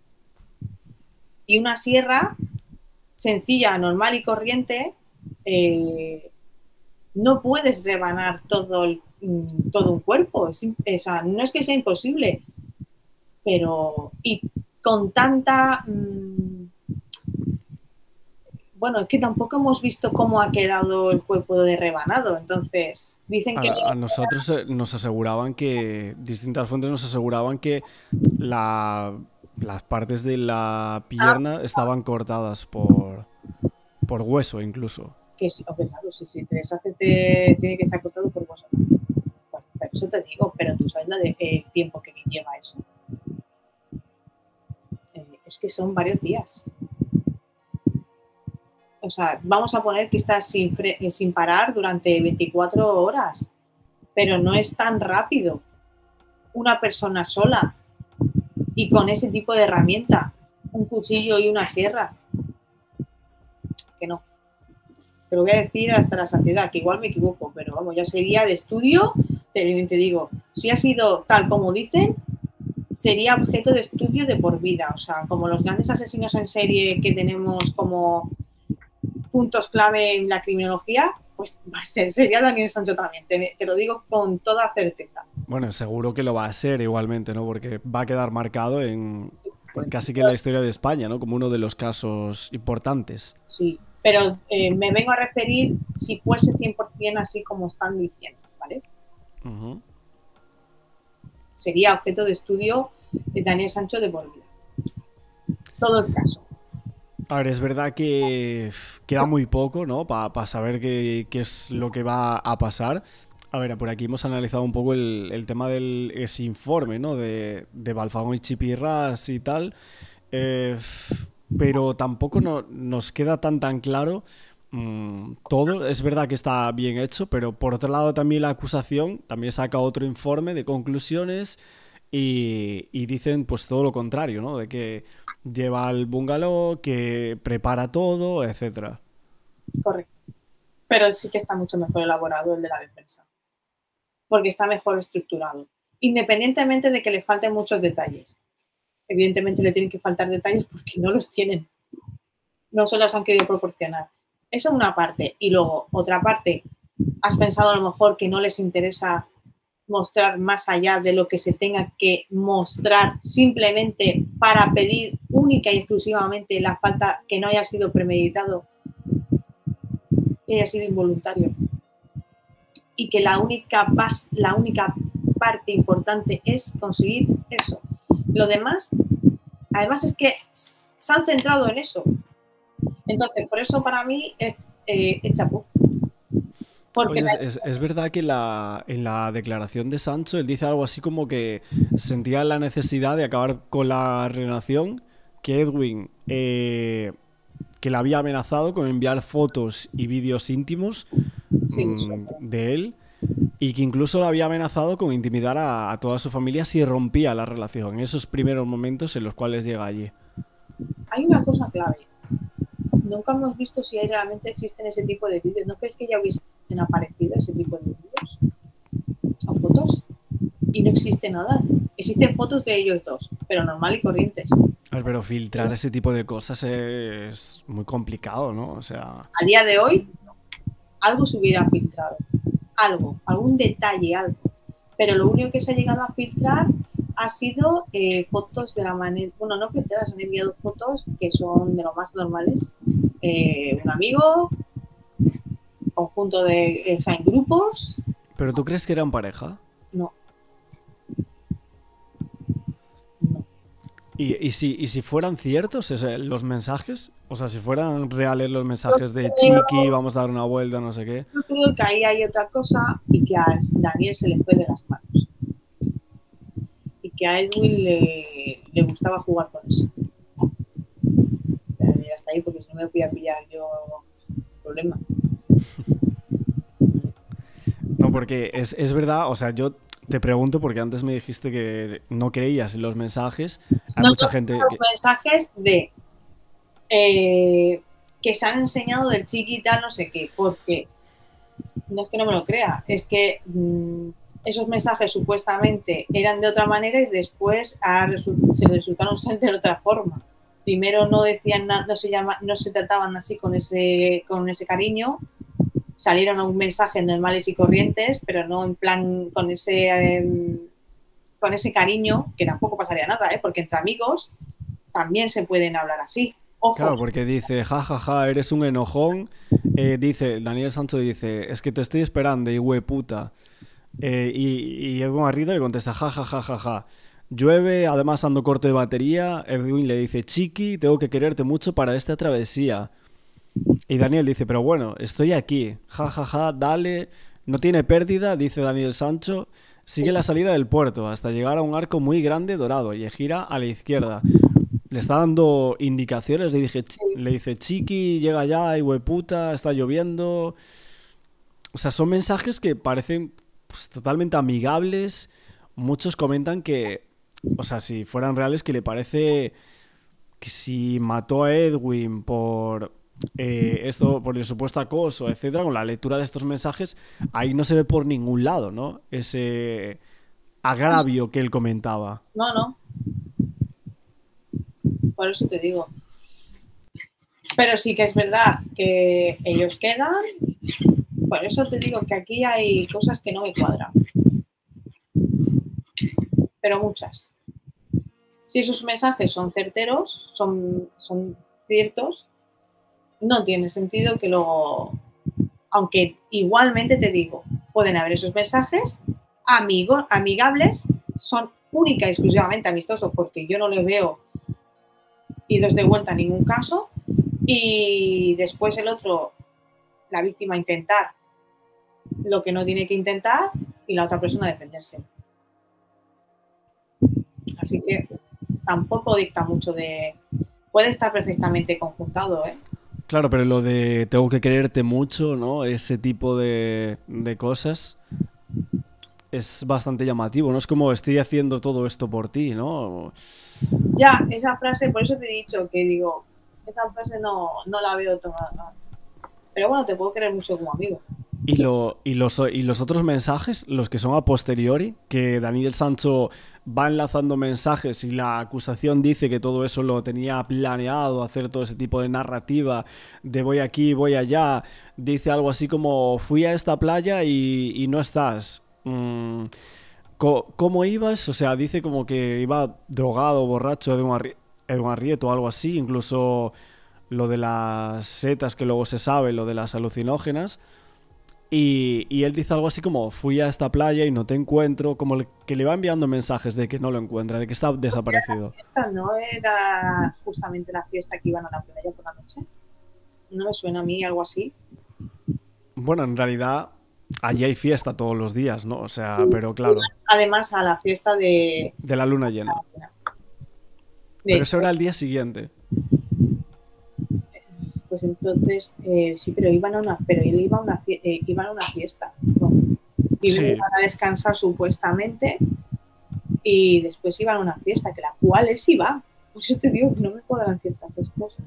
Y una sierra sencilla, normal y corriente, no puedes rebanar todo un cuerpo. No es que sea imposible, pero y con tanta... bueno, es que tampoco hemos visto cómo ha quedado el cuerpo de rebanado, entonces dicen que... A nosotros nos aseguraban que, distintas fuentes nos aseguraban que las partes de la pierna estaban cortadas por hueso incluso. Que sí, claro, si te deshaces tiene que estar cortado por hueso. Bueno, pero eso te digo, pero tú sabes el tiempo que lleva eso. Es que son varios días. O sea, vamos a poner que estás sin parar durante 24 horas, pero no es tan rápido. Una persona sola y con ese tipo de herramienta, un cuchillo y una sierra. Que no. Te lo voy a decir hasta la saciedad, que igual me equivoco, pero vamos, ya sería de estudio, te digo, si ha sido tal como dicen, sería objeto de estudio de por vida. O sea, como los grandes asesinos en serie que tenemos como puntos clave en la criminología, pues sería Daniel Sancho también, te lo digo con toda certeza. Bueno, seguro que lo va a ser igualmente, ¿no? Porque va a quedar marcado en casi que en la historia de España, ¿no? Como uno de los casos importantes. Sí, pero me vengo a referir si fuese 100% así como están diciendo, ¿vale? Sería objeto de estudio de Daniel Sancho de por vida. Todo el caso. A ver, es verdad que queda muy poco, ¿no? Para saber qué es lo que va a pasar. A ver, por aquí hemos analizado un poco el tema del ese informe, ¿no? De Balfagón y Chipirras y tal. Pero tampoco nos queda tan claro todo. Es verdad que está bien hecho, pero por otro lado también la acusación también saca otro informe de conclusiones y dicen pues todo lo contrario, ¿no? De que lleva al bungalow, que prepara todo, etcétera. Correcto. Pero sí que está mucho mejor elaborado el de la defensa. Porque está mejor estructurado. Independientemente de que le falten muchos detalles. Evidentemente le tienen que faltar detalles porque no los tienen. No se los han querido proporcionar. Esa es una parte. Y luego, otra parte, has pensado a lo mejor que no les interesa mostrar más allá de lo que se tenga que mostrar simplemente para pedir única y exclusivamente la falta que no haya sido premeditado, que haya sido involuntario y que la única parte importante es conseguir eso. Lo demás, además es que se han centrado en eso. Entonces, por eso para mí es chapó. Oye, es verdad que en la declaración de Sancho él dice algo así como que sentía la necesidad de acabar con la relación, que Edwin que le había amenazado con enviar fotos y vídeos íntimos de él y que incluso le había amenazado con intimidar a toda su familia si rompía la relación en esos primeros momentos en los cuales llega allí. Hay una cosa clave. Nunca hemos visto si realmente existen ese tipo de vídeos. ¿No crees que ya hubiesen aparecido ese tipo de vídeos o fotos? Y no existe nada. Existen fotos de ellos dos, pero normal y corrientes. Pero filtrar ese tipo de cosas es muy complicado, ¿no? O sea... A día de hoy, algo se hubiera filtrado. Algo, algún detalle, algo. Pero lo único que se ha llegado a filtrar ha sido fotos de la manera... Bueno, no filtradas, han enviado fotos que son de lo más normales. Un amigo, conjunto de... O sea, en grupos. ¿Pero tú crees que eran pareja? No. ¿Y si fueran ciertos los mensajes? O sea, si fueran reales los mensajes de Chiqui, vamos a dar una vuelta, no sé qué. Yo creo que ahí hay otra cosa y que a Daniel se le fue de las manos. Y que a Edwin le gustaba jugar con eso. Y hasta ahí, porque si no me fui a pillar yo problema. No, porque es verdad, o sea, yo te pregunto porque antes me dijiste que no creías en los mensajes. Hay mucha gente los mensajes de que se han enseñado del Chiqui y tal, no sé qué, porque no es que no me lo crea, es que esos mensajes supuestamente eran de otra manera y después se resultaron ser de otra forma. Primero no decían nada, no se trataban así con ese cariño. Salieron a un mensaje normales y corrientes, pero no en plan con ese cariño, que tampoco pasaría nada, porque entre amigos también se pueden hablar así. Ojo. Claro, porque dice, jajaja, eres un enojón. Daniel Sancho dice, es que te estoy esperando, y hueputa. Y Edwin Arrieta le contesta, jajajajaja. Llueve, además ando corto de batería. Edwin le dice, Chiqui, tengo que quererte mucho para esta travesía. Y Daniel dice, pero bueno, estoy aquí, jajaja, dale, no tiene pérdida, dice Daniel Sancho, sigue la salida del puerto hasta llegar a un arco muy grande dorado y gira a la izquierda. Le está dando indicaciones, le dice, Chiqui, llega ya, y hueputa, está lloviendo. O sea, son mensajes que parecen pues, totalmente amigables. Muchos comentan que, o sea, si fueran reales, que le parece que si mató a Edwin por por el supuesto acoso, etcétera, con la lectura de estos mensajes, ahí no se ve por ningún lado, ¿no? Ese agravio que él comentaba. No. Por eso te digo. Pero sí que es verdad que ellos quedan. Por eso te digo que aquí hay cosas que no me cuadran. Pero muchas. Si esos mensajes son certeros, son ciertos, no tiene sentido que luego, aunque igualmente te digo, pueden haber esos mensajes amigables, son única y exclusivamente amistosos porque yo no les veo idos de vuelta en ningún caso, y después el otro, la víctima, intentar lo que no tiene que intentar y la otra persona defenderse. Así que tampoco dicta mucho de... Puede estar perfectamente conjuntado, ¿eh? Claro, pero lo de tengo que quererte mucho, ¿no? Ese tipo de cosas es bastante llamativo, ¿no? Es como estoy haciendo todo esto por ti, ¿no? Ya, esa frase, por eso te he dicho que digo, esa frase no la veo tomada. Pero bueno, te puedo querer mucho como amigo. ¿Y los otros mensajes, los que son a posteriori, que Daniel Sancho va enlazando mensajes y la acusación dice que todo eso lo tenía planeado, hacer todo ese tipo de narrativa de voy aquí, voy allá, dice algo así como fui a esta playa y no estás. ¿Cómo ibas? O sea, dice como que iba drogado, borracho, Edwin Arrieta o algo así, incluso lo de las setas que luego se sabe, lo de las alucinógenas. Y él dice algo así como fui a esta playa y no te encuentro, como que le va enviando mensajes de que no lo encuentra, de que está desaparecido. ¿Esta no era justamente la fiesta que iban a la playa por la noche? ¿No me suena a mí algo así? Bueno, en realidad allí hay fiesta todos los días, ¿no? O sea, pero claro. Además a la fiesta de la luna llena. Pero eso era el día siguiente. Pues entonces, sí, pero él iba a una fiesta, ¿no? Iban a descansar supuestamente y después iban a una fiesta, que la cual él sí va. Por eso te digo que no me cuadran ciertas cosas.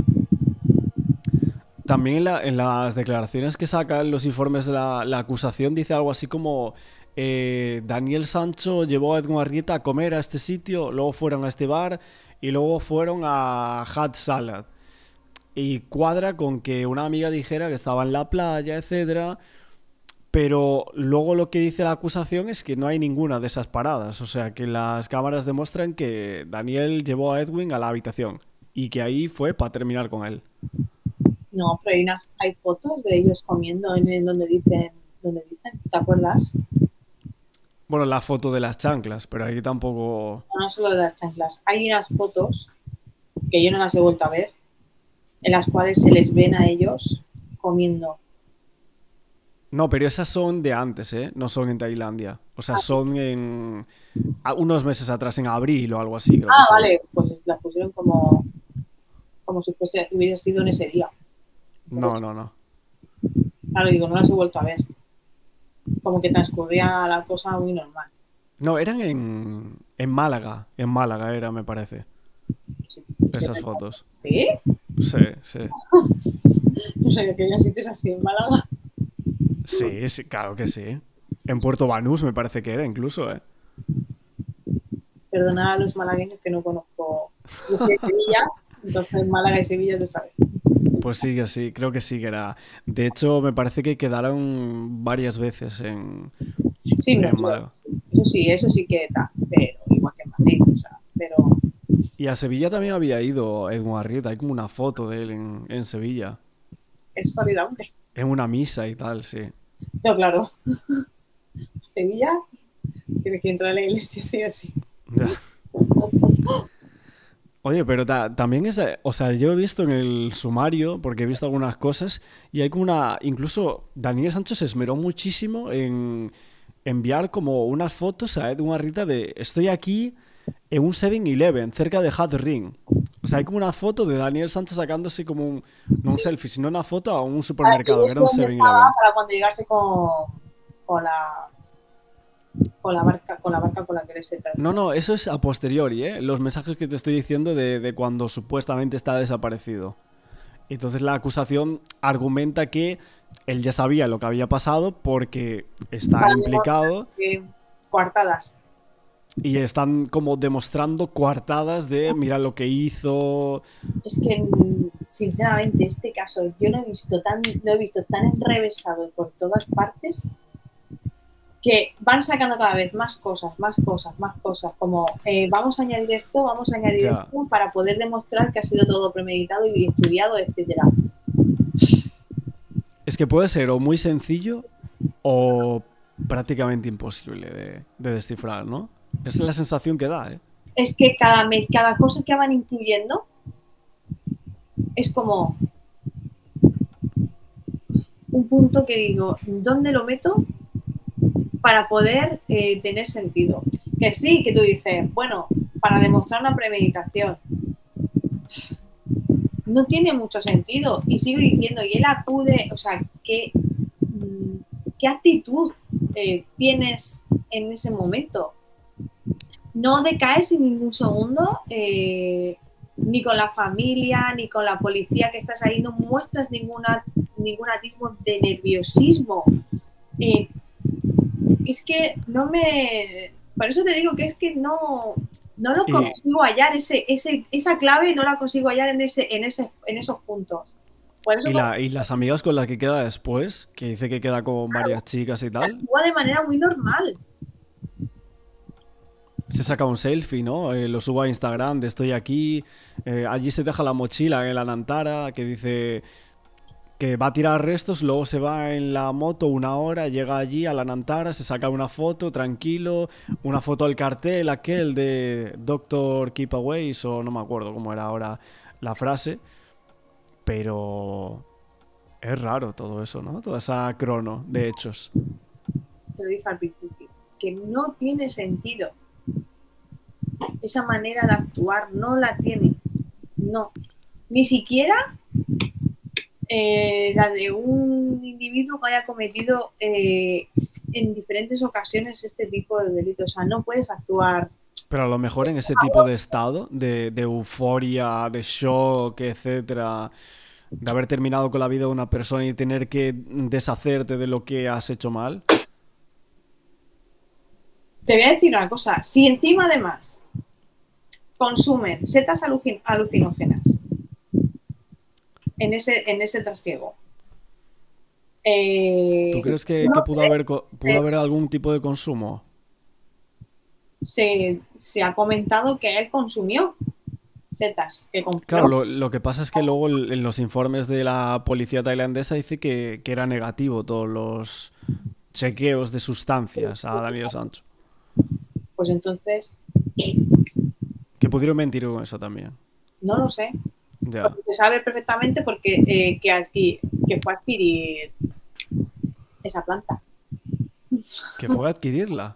También en las declaraciones que sacan los informes de la acusación dice algo así como Daniel Sancho llevó a Edwin Arrieta a comer a este sitio, luego fueron a este bar y luego fueron a Hot Salad. Y cuadra con que una amiga dijera que estaba en la playa, etcétera, pero luego lo que dice la acusación es que no hay ninguna de esas paradas, o sea que las cámaras demuestran que Daniel llevó a Edwin a la habitación y que ahí fue para terminar con él. No, pero hay fotos de ellos comiendo en donde dicen, ¿te acuerdas? Bueno, la foto de las chanclas, pero aquí tampoco... No solo de las chanclas. Hay unas fotos que yo no las he vuelto a ver, en las cuales se les ven a ellos comiendo. No, pero esas son de antes, ¿eh? No son en Tailandia. O sea, son en... unos meses atrás, en abril o algo así. Creo que son. Vale, pues las pusieron como si hubiera sido en ese día. No, no, no. Claro, digo, no las he vuelto a ver. Como que transcurría la cosa muy normal. No, eran en Málaga. En Málaga era, me parece. Sí, esas fotos. ¿Sí? Sí, sí. No sabía que había sitios así en Málaga. Sí, sí, claro que sí. En Puerto Banús me parece que era incluso, ¿eh? Perdonad a los malagueños que no conozco. Yo soy de Sevilla, entonces Málaga y Sevilla tú sabes. Pues sí, que sí, creo que sí que era. De hecho, me parece que quedaron varias veces en Málaga. Eso sí que está, pero igual que en Madrid, o sea, pero... Y a Sevilla también había ido Edmundo Arrieta, hay como una foto de él en Sevilla. Es validable. En una misa y tal, sí. No, claro. Sevilla, tienes que entrar a la iglesia, sí o sí. Ya. Oye, pero también es... O sea, yo he visto en el sumario, porque he visto algunas cosas, y hay como una... Incluso Daniel Sancho se esmeró muchísimo en enviar como unas fotos a Edmundo Arrieta de estoy aquí en un 7-Eleven, cerca de Hat Ring. O sea, hay como una foto de Daniel Sancho sacándose como un... No un selfie, sino una foto a un supermercado, que era un 7-Eleven. Para cuando llegase con la barca con la que eres detrás. No, eso es a posteriori, ¿eh? Los mensajes que te estoy diciendo de cuando supuestamente está desaparecido. Entonces la acusación argumenta que él ya sabía lo que había pasado porque está implicado. Coartadas. Y están como demostrando coartadas mira lo que hizo. Es que, sinceramente, este caso yo lo he visto tan enrevesado por todas partes que van sacando cada vez más cosas, como vamos a añadir esto, esto para poder demostrar que ha sido todo premeditado y estudiado, etcétera. Es que puede ser o muy sencillo o prácticamente imposible de descifrar, ¿no? Esa es la sensación que da, ¿eh? Es que cada cosa que van incluyendo es como un punto que digo, ¿dónde lo meto para poder tener sentido? Que sí, que tú dices, bueno, para demostrar una premeditación. No tiene mucho sentido. Y sigo diciendo, y él acude, o sea, ¿qué actitud tienes en ese momento? No decaes en ningún segundo, ni con la familia, ni con la policía que estás ahí, no muestras ningún atisbo de nerviosismo. Es que no me... Por eso te digo que es que no lo consigo hallar, esa clave no la consigo hallar en esos puntos. Por eso ¿Y las amigas con las que queda después? Que dice que queda con varias chicas y tal. Actúa de manera muy normal. Se saca un selfie, ¿no? Lo subo a Instagram de estoy aquí. Allí se deja la mochila en la Nantara, que dice que va a tirar restos, luego se va en la moto 1 hora, llega allí a la Nantara, se saca una foto, tranquilo, una foto al cartel aquel de Doctor Keep Away, o no me acuerdo cómo era ahora la frase, pero es raro todo eso, ¿no? Toda esa crono de hechos. Te lo dije al principio, que no tiene sentido. Esa manera de actuar no la tiene. No. Ni siquiera la de un individuo que haya cometido en diferentes ocasiones este tipo de delitos. O sea, no puedes actuar. Pero a lo mejor en ese tipo de estado, de euforia, de shock, etcétera, de haber terminado con la vida de una persona y tener que deshacerte de lo que has hecho mal. Te voy a decir una cosa. Si encima además consumen setas alucinógenas en ese trasiego. ¿Tú crees que pudo haber algún tipo de consumo? Se ha comentado que él consumió setas que compró. Claro, lo que pasa es que luego en los informes de la policía tailandesa dice que era negativo todos los chequeos de sustancias a Daniel Sancho. Pues entonces... Que pudieron mentir con eso también. No lo sé. Ya. Se sabe perfectamente porque que fue a adquirir esa planta. Que fue a adquirirla.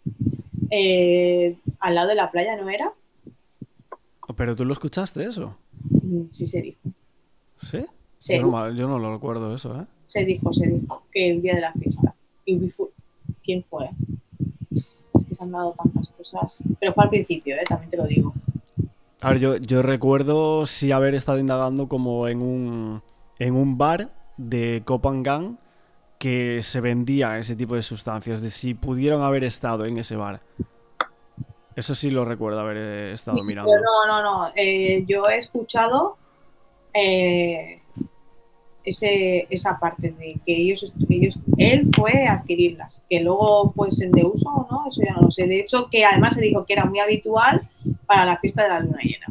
Al lado de la playa, ¿no era? ¿Pero tú lo escuchaste eso? Sí se dijo. ¿Sí? Sí. Yo no lo recuerdo eso, ¿eh? Se dijo que el día de la fiesta. ¿Quién fue? Es que se han dado tantas cosas. Pero fue al principio, también te lo digo. A ver, yo recuerdo sí haber estado indagando como en un bar de Kopangan que se vendía ese tipo de sustancias, de si pudieron haber estado en ese bar. Eso sí lo recuerdo haber estado mirando. No. Yo he escuchado esa parte de que él fue a adquirirlas. Que luego fuesen de uso o no, eso ya no lo sé. De hecho, que además se dijo que era muy habitual para la fiesta de la luna llena.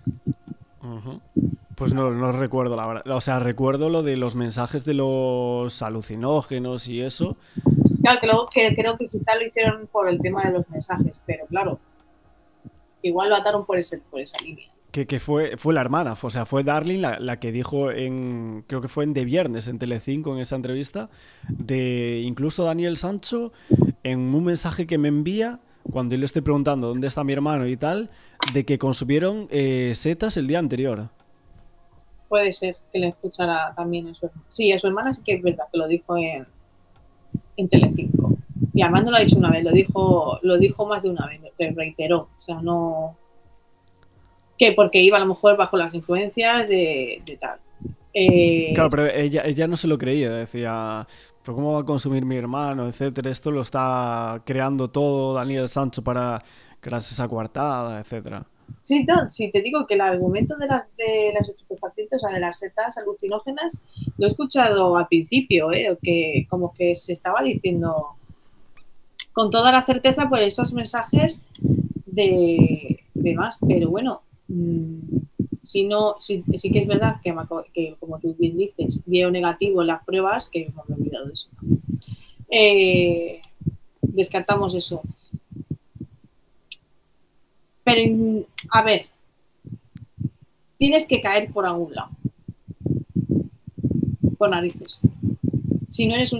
Pues no recuerdo, la verdad. O sea, recuerdo lo de los mensajes de los alucinógenos y eso. Claro, que luego creo que quizá lo hicieron por el tema de los mensajes, pero claro, igual lo ataron por esa línea. Que fue la hermana, o sea, fue Darling la que dijo creo que fue en De Viernes, en Telecinco, en esa entrevista, de incluso Daniel Sancho, en un mensaje que me envía, cuando yo le estoy preguntando dónde está mi hermano y tal, de que consumieron setas el día anterior. Puede ser que le escuchara también a su hermana. Sí, a su hermana sí que es verdad que lo dijo en Telecinco. Y además no lo ha dicho una vez, lo dijo más de una vez, lo reiteró. O sea, no... Que porque iba a lo mejor bajo las influencias de tal. Claro, pero ella no se lo creía, decía, ¿pero cómo va a consumir mi hermano, etcétera? Esto lo está creando todo Daniel Sancho para crearse esa coartada, etcétera. Sí, no, sí, te digo que el argumento de las estupefacientes, o sea, de las setas alucinógenas, lo he escuchado al principio, que como que se estaba diciendo con toda la certeza por esos mensajes de más, pero bueno, sí que es verdad que como tú bien dices, dio negativo en las pruebas, que me he olvidado de eso. Descartamos eso. Pero, a ver, tienes que caer por algún lado. Por narices. Si no eres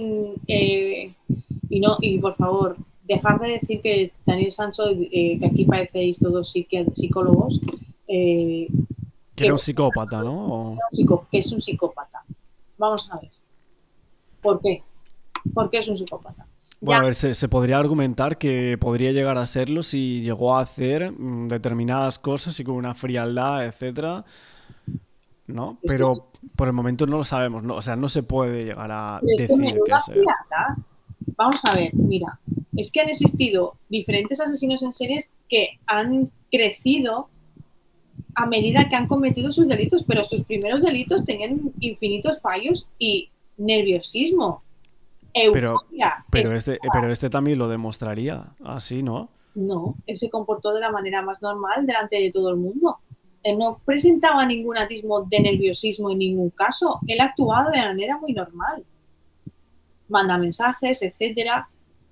y por favor, dejar de decir que Daniel Sancho, que aquí parecéis todos psicólogos. Que era un psicópata, ¿no? Que es un psicópata. Vamos a ver. ¿Por qué? ¿Por qué es un psicópata? Bueno, a ver, se podría argumentar que podría llegar a serlo si llegó a hacer determinadas cosas y con una frialdad, etcétera, ¿no? Pero por el momento no lo sabemos, ¿no? O sea, no se puede llegar a decir que sea. Vamos a ver, mira, es que han existido diferentes asesinos en series que han crecido a medida que han cometido sus delitos, pero sus primeros delitos tenían infinitos fallos y nerviosismo. Pero este también lo demostraría así, ¿no? No, él se comportó de la manera más normal delante de todo el mundo. Él no presentaba ningún atismo de nerviosismo en ningún caso. Él actuaba de manera muy normal. Manda mensajes, etcétera.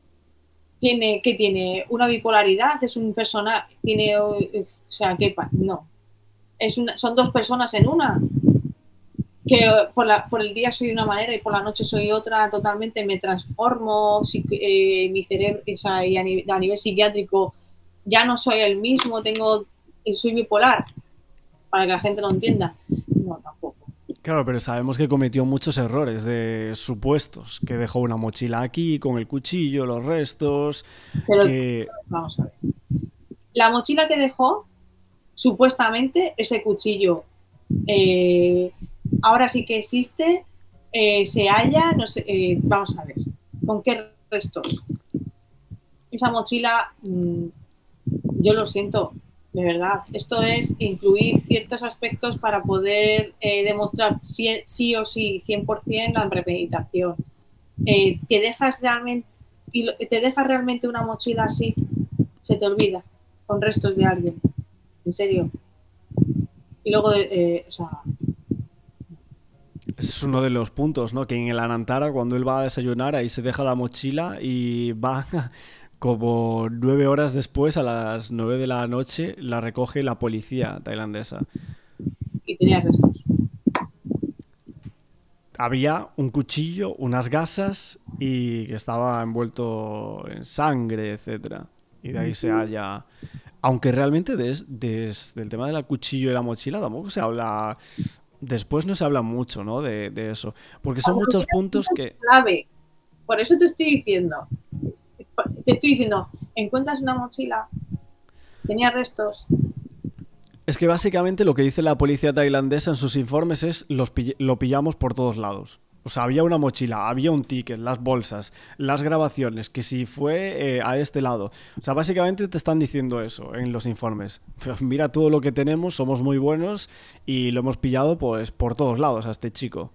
Tiene una bipolaridad, es un personaje, no. Son dos personas en una. Que por el día soy de una manera y por la noche soy otra, totalmente me transformo, mi cerebro, o sea, y a nivel psiquiátrico ya no soy el mismo, soy bipolar, para que la gente lo entienda. No, tampoco. Claro, pero sabemos que cometió muchos errores de supuestos, que dejó una mochila aquí con el cuchillo, los restos... Vamos a ver. La mochila que dejó, supuestamente, ese cuchillo... ahora sí que existe, se halla, no sé, vamos a ver, ¿con qué restos? Esa mochila, yo lo siento, de verdad, esto es incluir ciertos aspectos para poder demostrar sí o sí, 100% la premeditación. Te dejas realmente una mochila así, se te olvida, con restos de alguien, en serio. Y luego, o sea... Es uno de los puntos, ¿no? Que en el Anantara, cuando él va a desayunar, ahí se deja la mochila y va como 9 horas después, a las 9 de la noche, la recoge la policía tailandesa. Y tenía restos. Había un cuchillo, unas gasas y que estaba envuelto en sangre, etcétera. Y de ahí se halla... Aunque realmente del tema del cuchillo y la mochila tampoco se habla... Después no se habla mucho, ¿no? de eso. Porque son muchos puntos que... Clave. Por eso te estoy diciendo. Encuentras una mochila, tenía restos. Es que básicamente lo que dice la policía tailandesa en sus informes es lo pillamos por todos lados. O sea, había una mochila, había un ticket, las bolsas, las grabaciones, que si fue a este lado. O sea, básicamente te están diciendo eso en los informes. Pero mira todo lo que tenemos, somos muy buenos y lo hemos pillado pues por todos lados a este chico.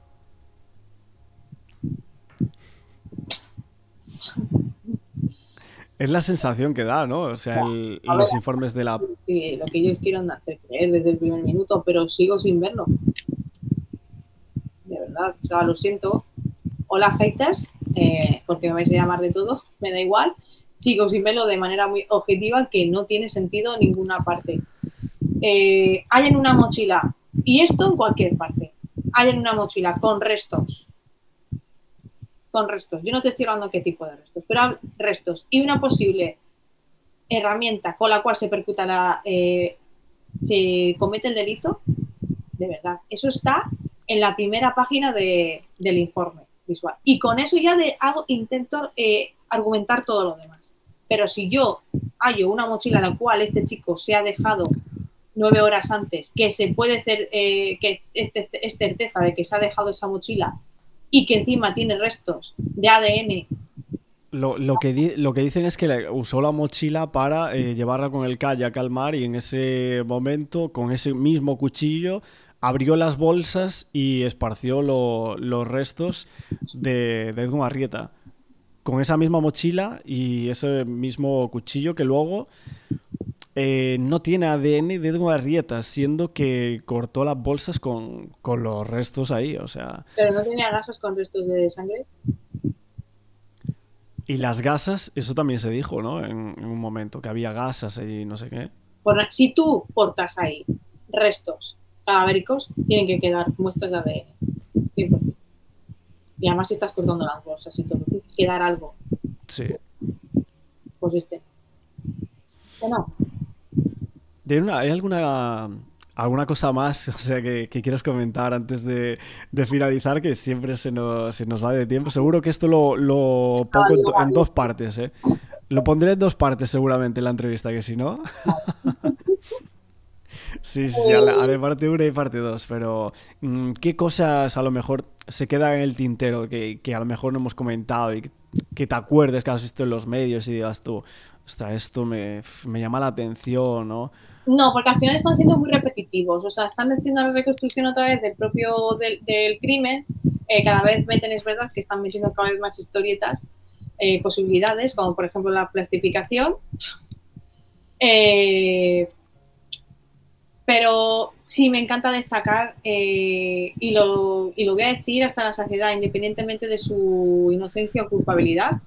Es la sensación que da, ¿no? O sea, los informes de la... Sí, lo que ellos quieren hacer creer desde el primer minuto, pero sigo sin verlo. De verdad, o sea, lo siento. Hola, haters, porque me vais a llamar de todo, me da igual. Sigo sin verlo de manera muy objetiva, que no tiene sentido en ninguna parte. Hay en una mochila, y esto en cualquier parte, hay en una mochila con restos. Con restos. Yo no te estoy hablando qué tipo de restos, pero restos. Y una posible herramienta con la cual se percuta se comete el delito, de verdad. Eso está en la primera página del informe visual. Y con eso ya intento argumentar todo lo demás. Pero si yo hallo una mochila en la cual este chico se ha dejado 9 horas antes, que se puede hacer, que es certeza de que se ha dejado esa mochila, y que encima tiene restos de ADN. Lo que dicen es que usó la mochila para llevarla con el kayak al mar y en ese momento, con ese mismo cuchillo, abrió las bolsas y esparció los restos de Edgar Arrieta. Con esa misma mochila y ese mismo cuchillo que luego no tiene ADN de Edgar Arrieta, siendo que cortó las bolsas con los restos ahí, o sea... Pero no tenía gasas con restos de sangre. Y las gasas, eso también se dijo, ¿no? En un momento, que había gasas y no sé qué. Si tú portas ahí restos cadavéricos, tienen que quedar muestras de ADN. 100%. Y además si estás cortando las bolsas y todo, tiene que quedar algo. Sí. Pues Bueno. ¿Hay alguna cosa más, o sea, que quieras comentar antes de finalizar, que siempre se nos va de tiempo? Seguro que esto lo pongo en 2 partes, ¿eh? Lo pondré en 2 partes seguramente en la entrevista, que si no... Sí, haré parte 1 y parte 2, pero ¿qué cosas a lo mejor se quedan en el tintero que a lo mejor no hemos comentado y que te acuerdes, que has visto en los medios y digas tú, ostras, esto me llama la atención, ¿no? No, porque al final están siendo muy repetitivos, o sea, están haciendo la reconstrucción otra vez del crimen, cada vez meten, es verdad que están metiendo cada vez más historietas, posibilidades, como por ejemplo la plastificación, pero sí me encanta destacar, y lo voy a decir hasta la saciedad, independientemente de su inocencia o culpabilidad,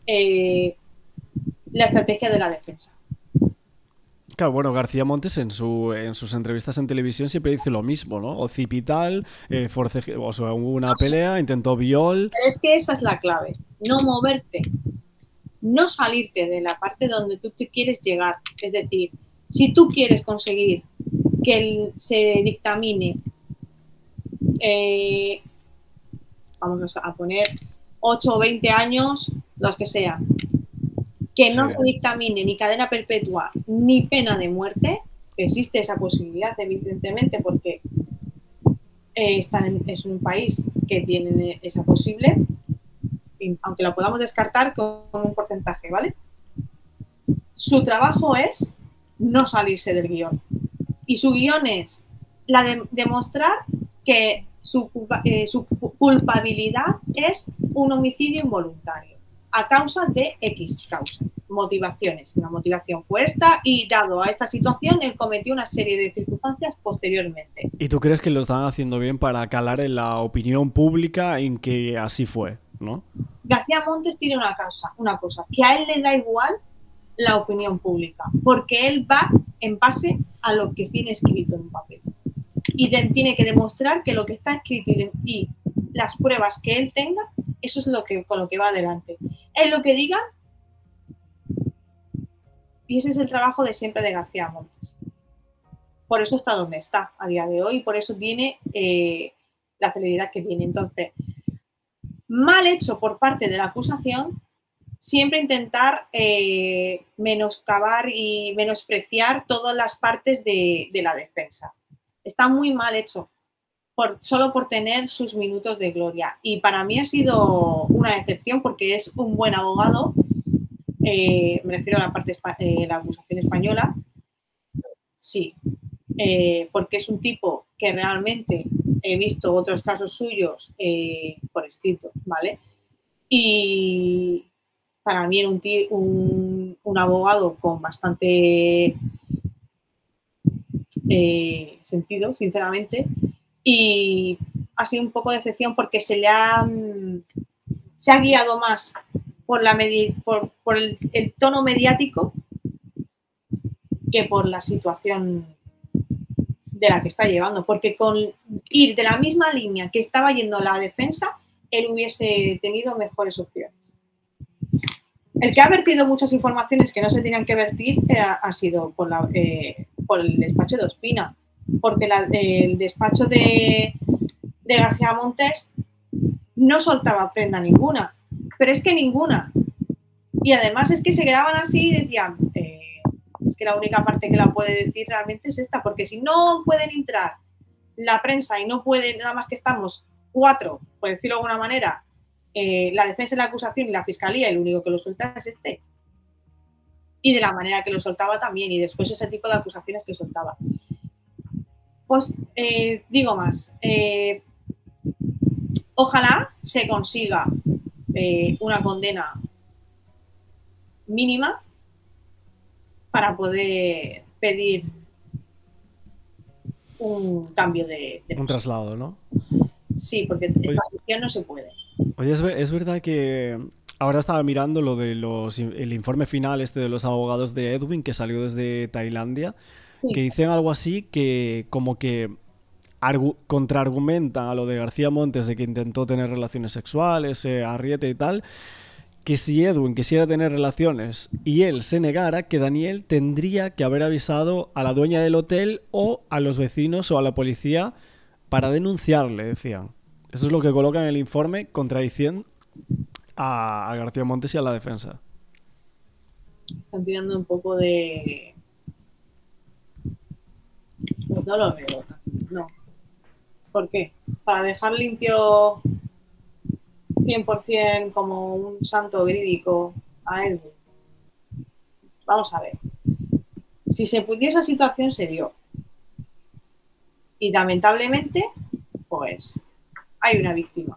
la estrategia de la defensa. Claro, bueno, García Montes en sus entrevistas en televisión siempre dice lo mismo, ¿no? Occipital, o sea, hubo una pelea, intentó viol... Pero es que esa es la clave, no moverte, no salirte de la parte donde tú te quieres llegar. Es decir, si tú quieres conseguir que se dictamine, vamos a poner 8 o 20 años, los que sean, que no se dictamine ni cadena perpetua ni pena de muerte, que existe esa posibilidad, evidentemente, porque es un país que tiene esa posible, aunque lo podamos descartar con un porcentaje, ¿vale? Su trabajo es no salirse del guión. Y su guión es la de demostrar que su culpabilidad es un homicidio involuntario a causa de X causa, motivaciones. Una motivación fue esta y dado a esta situación él cometió una serie de circunstancias posteriormente. ¿Y tú crees que lo están haciendo bien para calar en la opinión pública en que así fue, no? García Montes tiene una cosa, que a él le da igual la opinión pública, porque él va en base a lo que tiene escrito en un papel. Y tiene que demostrar que lo que está escrito y las pruebas que él tenga, eso es con lo que va adelante. Es lo que digan, y ese es el trabajo de siempre de García Montes. Por eso está donde está a día de hoy, y por eso tiene la celeridad que tiene. Entonces, mal hecho por parte de la acusación, siempre intentar menoscabar y menospreciar todas las partes de la defensa. Está muy mal hecho, solo por tener sus minutos de gloria. Y para mí ha sido una decepción porque es un buen abogado, me refiero a la parte la acusación española, sí, porque es un tipo que realmente he visto otros casos suyos por escrito, ¿vale? Y para mí era un abogado con bastante sentido, sinceramente, y ha sido un poco de decepción porque se ha guiado más por el tono mediático que por la situación de la que está llevando, porque con ir de la misma línea que estaba yendo la defensa, él hubiese tenido mejores opciones. El que ha vertido muchas informaciones que no se tenían que vertir ha sido por el despacho de Ospina, porque el despacho de García Montes no soltaba prenda ninguna, pero es que ninguna. Y además es que se quedaban así y decían, es que la única parte que la puede decir realmente es esta, porque si no pueden entrar la prensa y no pueden, nada más que estamos 4, por decirlo de alguna manera, la defensa y la acusación y la fiscalía, el único que lo suelta es este. Y de la manera que lo soltaba también, y después ese tipo de acusaciones que soltaba. Pues digo más, ojalá se consiga una condena mínima para poder pedir un cambio de un traslado, ¿no? Sí, porque esta gestión no se puede. Oye, es verdad que ahora estaba mirando lo de el informe final de los abogados de Edwin que salió desde Tailandia, sí, que dicen algo así que como que contraargumentan a lo de García Montes de que intentó tener relaciones sexuales, arriete y tal, que si Edwin quisiera tener relaciones y él se negara, que Daniel tendría que haber avisado a la dueña del hotel o a los vecinos o a la policía para denunciarle, decían. Eso es lo que colocan en el informe, contradiciendo a García Montes y a la defensa. Están tirando un poco de... Pues no lo veo, no. ¿Por qué? Para dejar limpio 100% como un santo verídico a Edwin. Vamos a ver. Si se pudiera, esa situación se dio. Y lamentablemente, pues hay una víctima.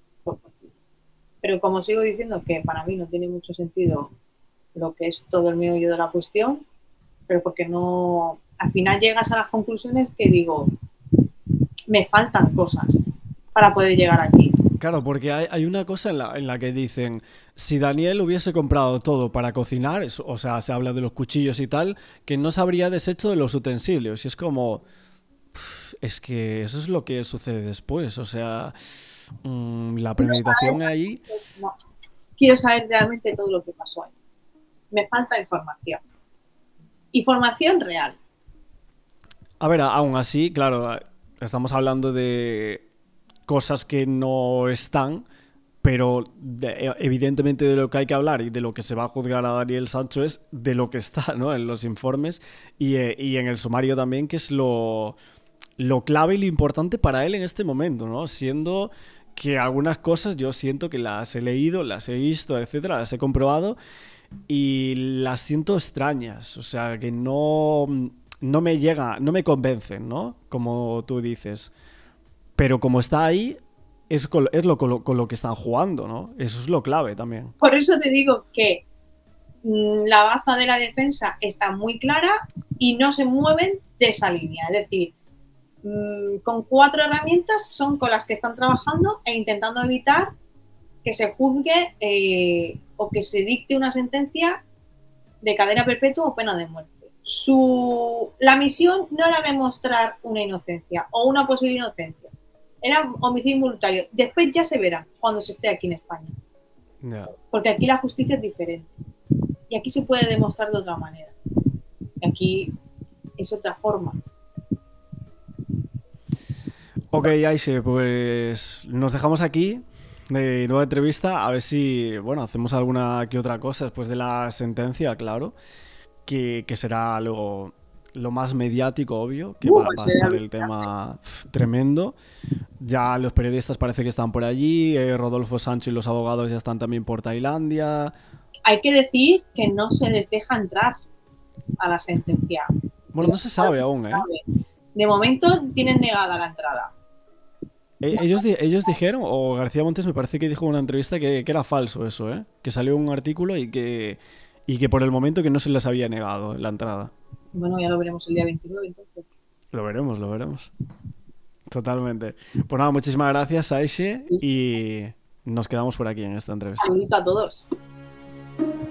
Pero como sigo diciendo que para mí no tiene mucho sentido lo que es todo el meollo de la cuestión, pero porque no, al final llegas a las conclusiones que digo, me faltan cosas para poder llegar aquí. Claro, porque hay una cosa en la que dicen, si Daniel hubiese comprado todo para cocinar, o sea, se habla de los cuchillos y tal, que no se habría deshecho de los utensilios. Y es como, es que eso es lo que sucede después, o sea, la premeditación ahí... No. Quiero saber realmente todo lo que pasó ahí. Me falta información. Información real. A ver, aún así, claro, estamos hablando de cosas que no están, pero evidentemente de lo que hay que hablar y de lo que se va a juzgar a Daniel Sancho es de lo que está, ¿no?, en los informes y en el sumario también, que es lo clave y lo importante para él en este momento, ¿no? Siendo que algunas cosas yo siento que las he leído, las he visto, etcétera, las he comprobado y las siento extrañas, o sea, que no me llega, no me convencen, ¿no?, como tú dices. Pero como está ahí, es con lo que están jugando, ¿no? Eso es lo clave también. Por eso te digo que la baza de la defensa está muy clara y no se mueven de esa línea. Es decir, con 4 herramientas son con las que están trabajando e intentando evitar que se juzgue o que se dicte una sentencia de cadena perpetua o pena de muerte. La misión no era demostrar una inocencia o una posible inocencia, era homicidio involuntario. Después ya se verá cuando se esté aquí en España. Yeah. Porque aquí la justicia es diferente. Y aquí se puede demostrar de otra manera. Y aquí es otra forma. Ok, Aishe, pues nos dejamos aquí de nueva entrevista. A ver si, bueno, hacemos alguna que otra cosa después de la sentencia, claro. Que será luego lo más mediático, obvio, que va a estar el tema tremendo. Ya los periodistas parece que están por allí, Rodolfo Sancho y los abogados ya están también por Tailandia. Hay que decir que no se les deja entrar a la sentencia. Bueno, no se sabe aún, ¿eh? De momento tienen negada la entrada. Ellos dijeron, o García Montes me parece que dijo en una entrevista que era falso eso, ¿eh? Que salió un artículo y que por el momento que no se les había negado la entrada. Bueno, ya lo veremos el día 29 entonces. Lo veremos. Totalmente. Pues nada, muchísimas gracias, Aishe, y nos quedamos por aquí en esta entrevista. Saludito a todos.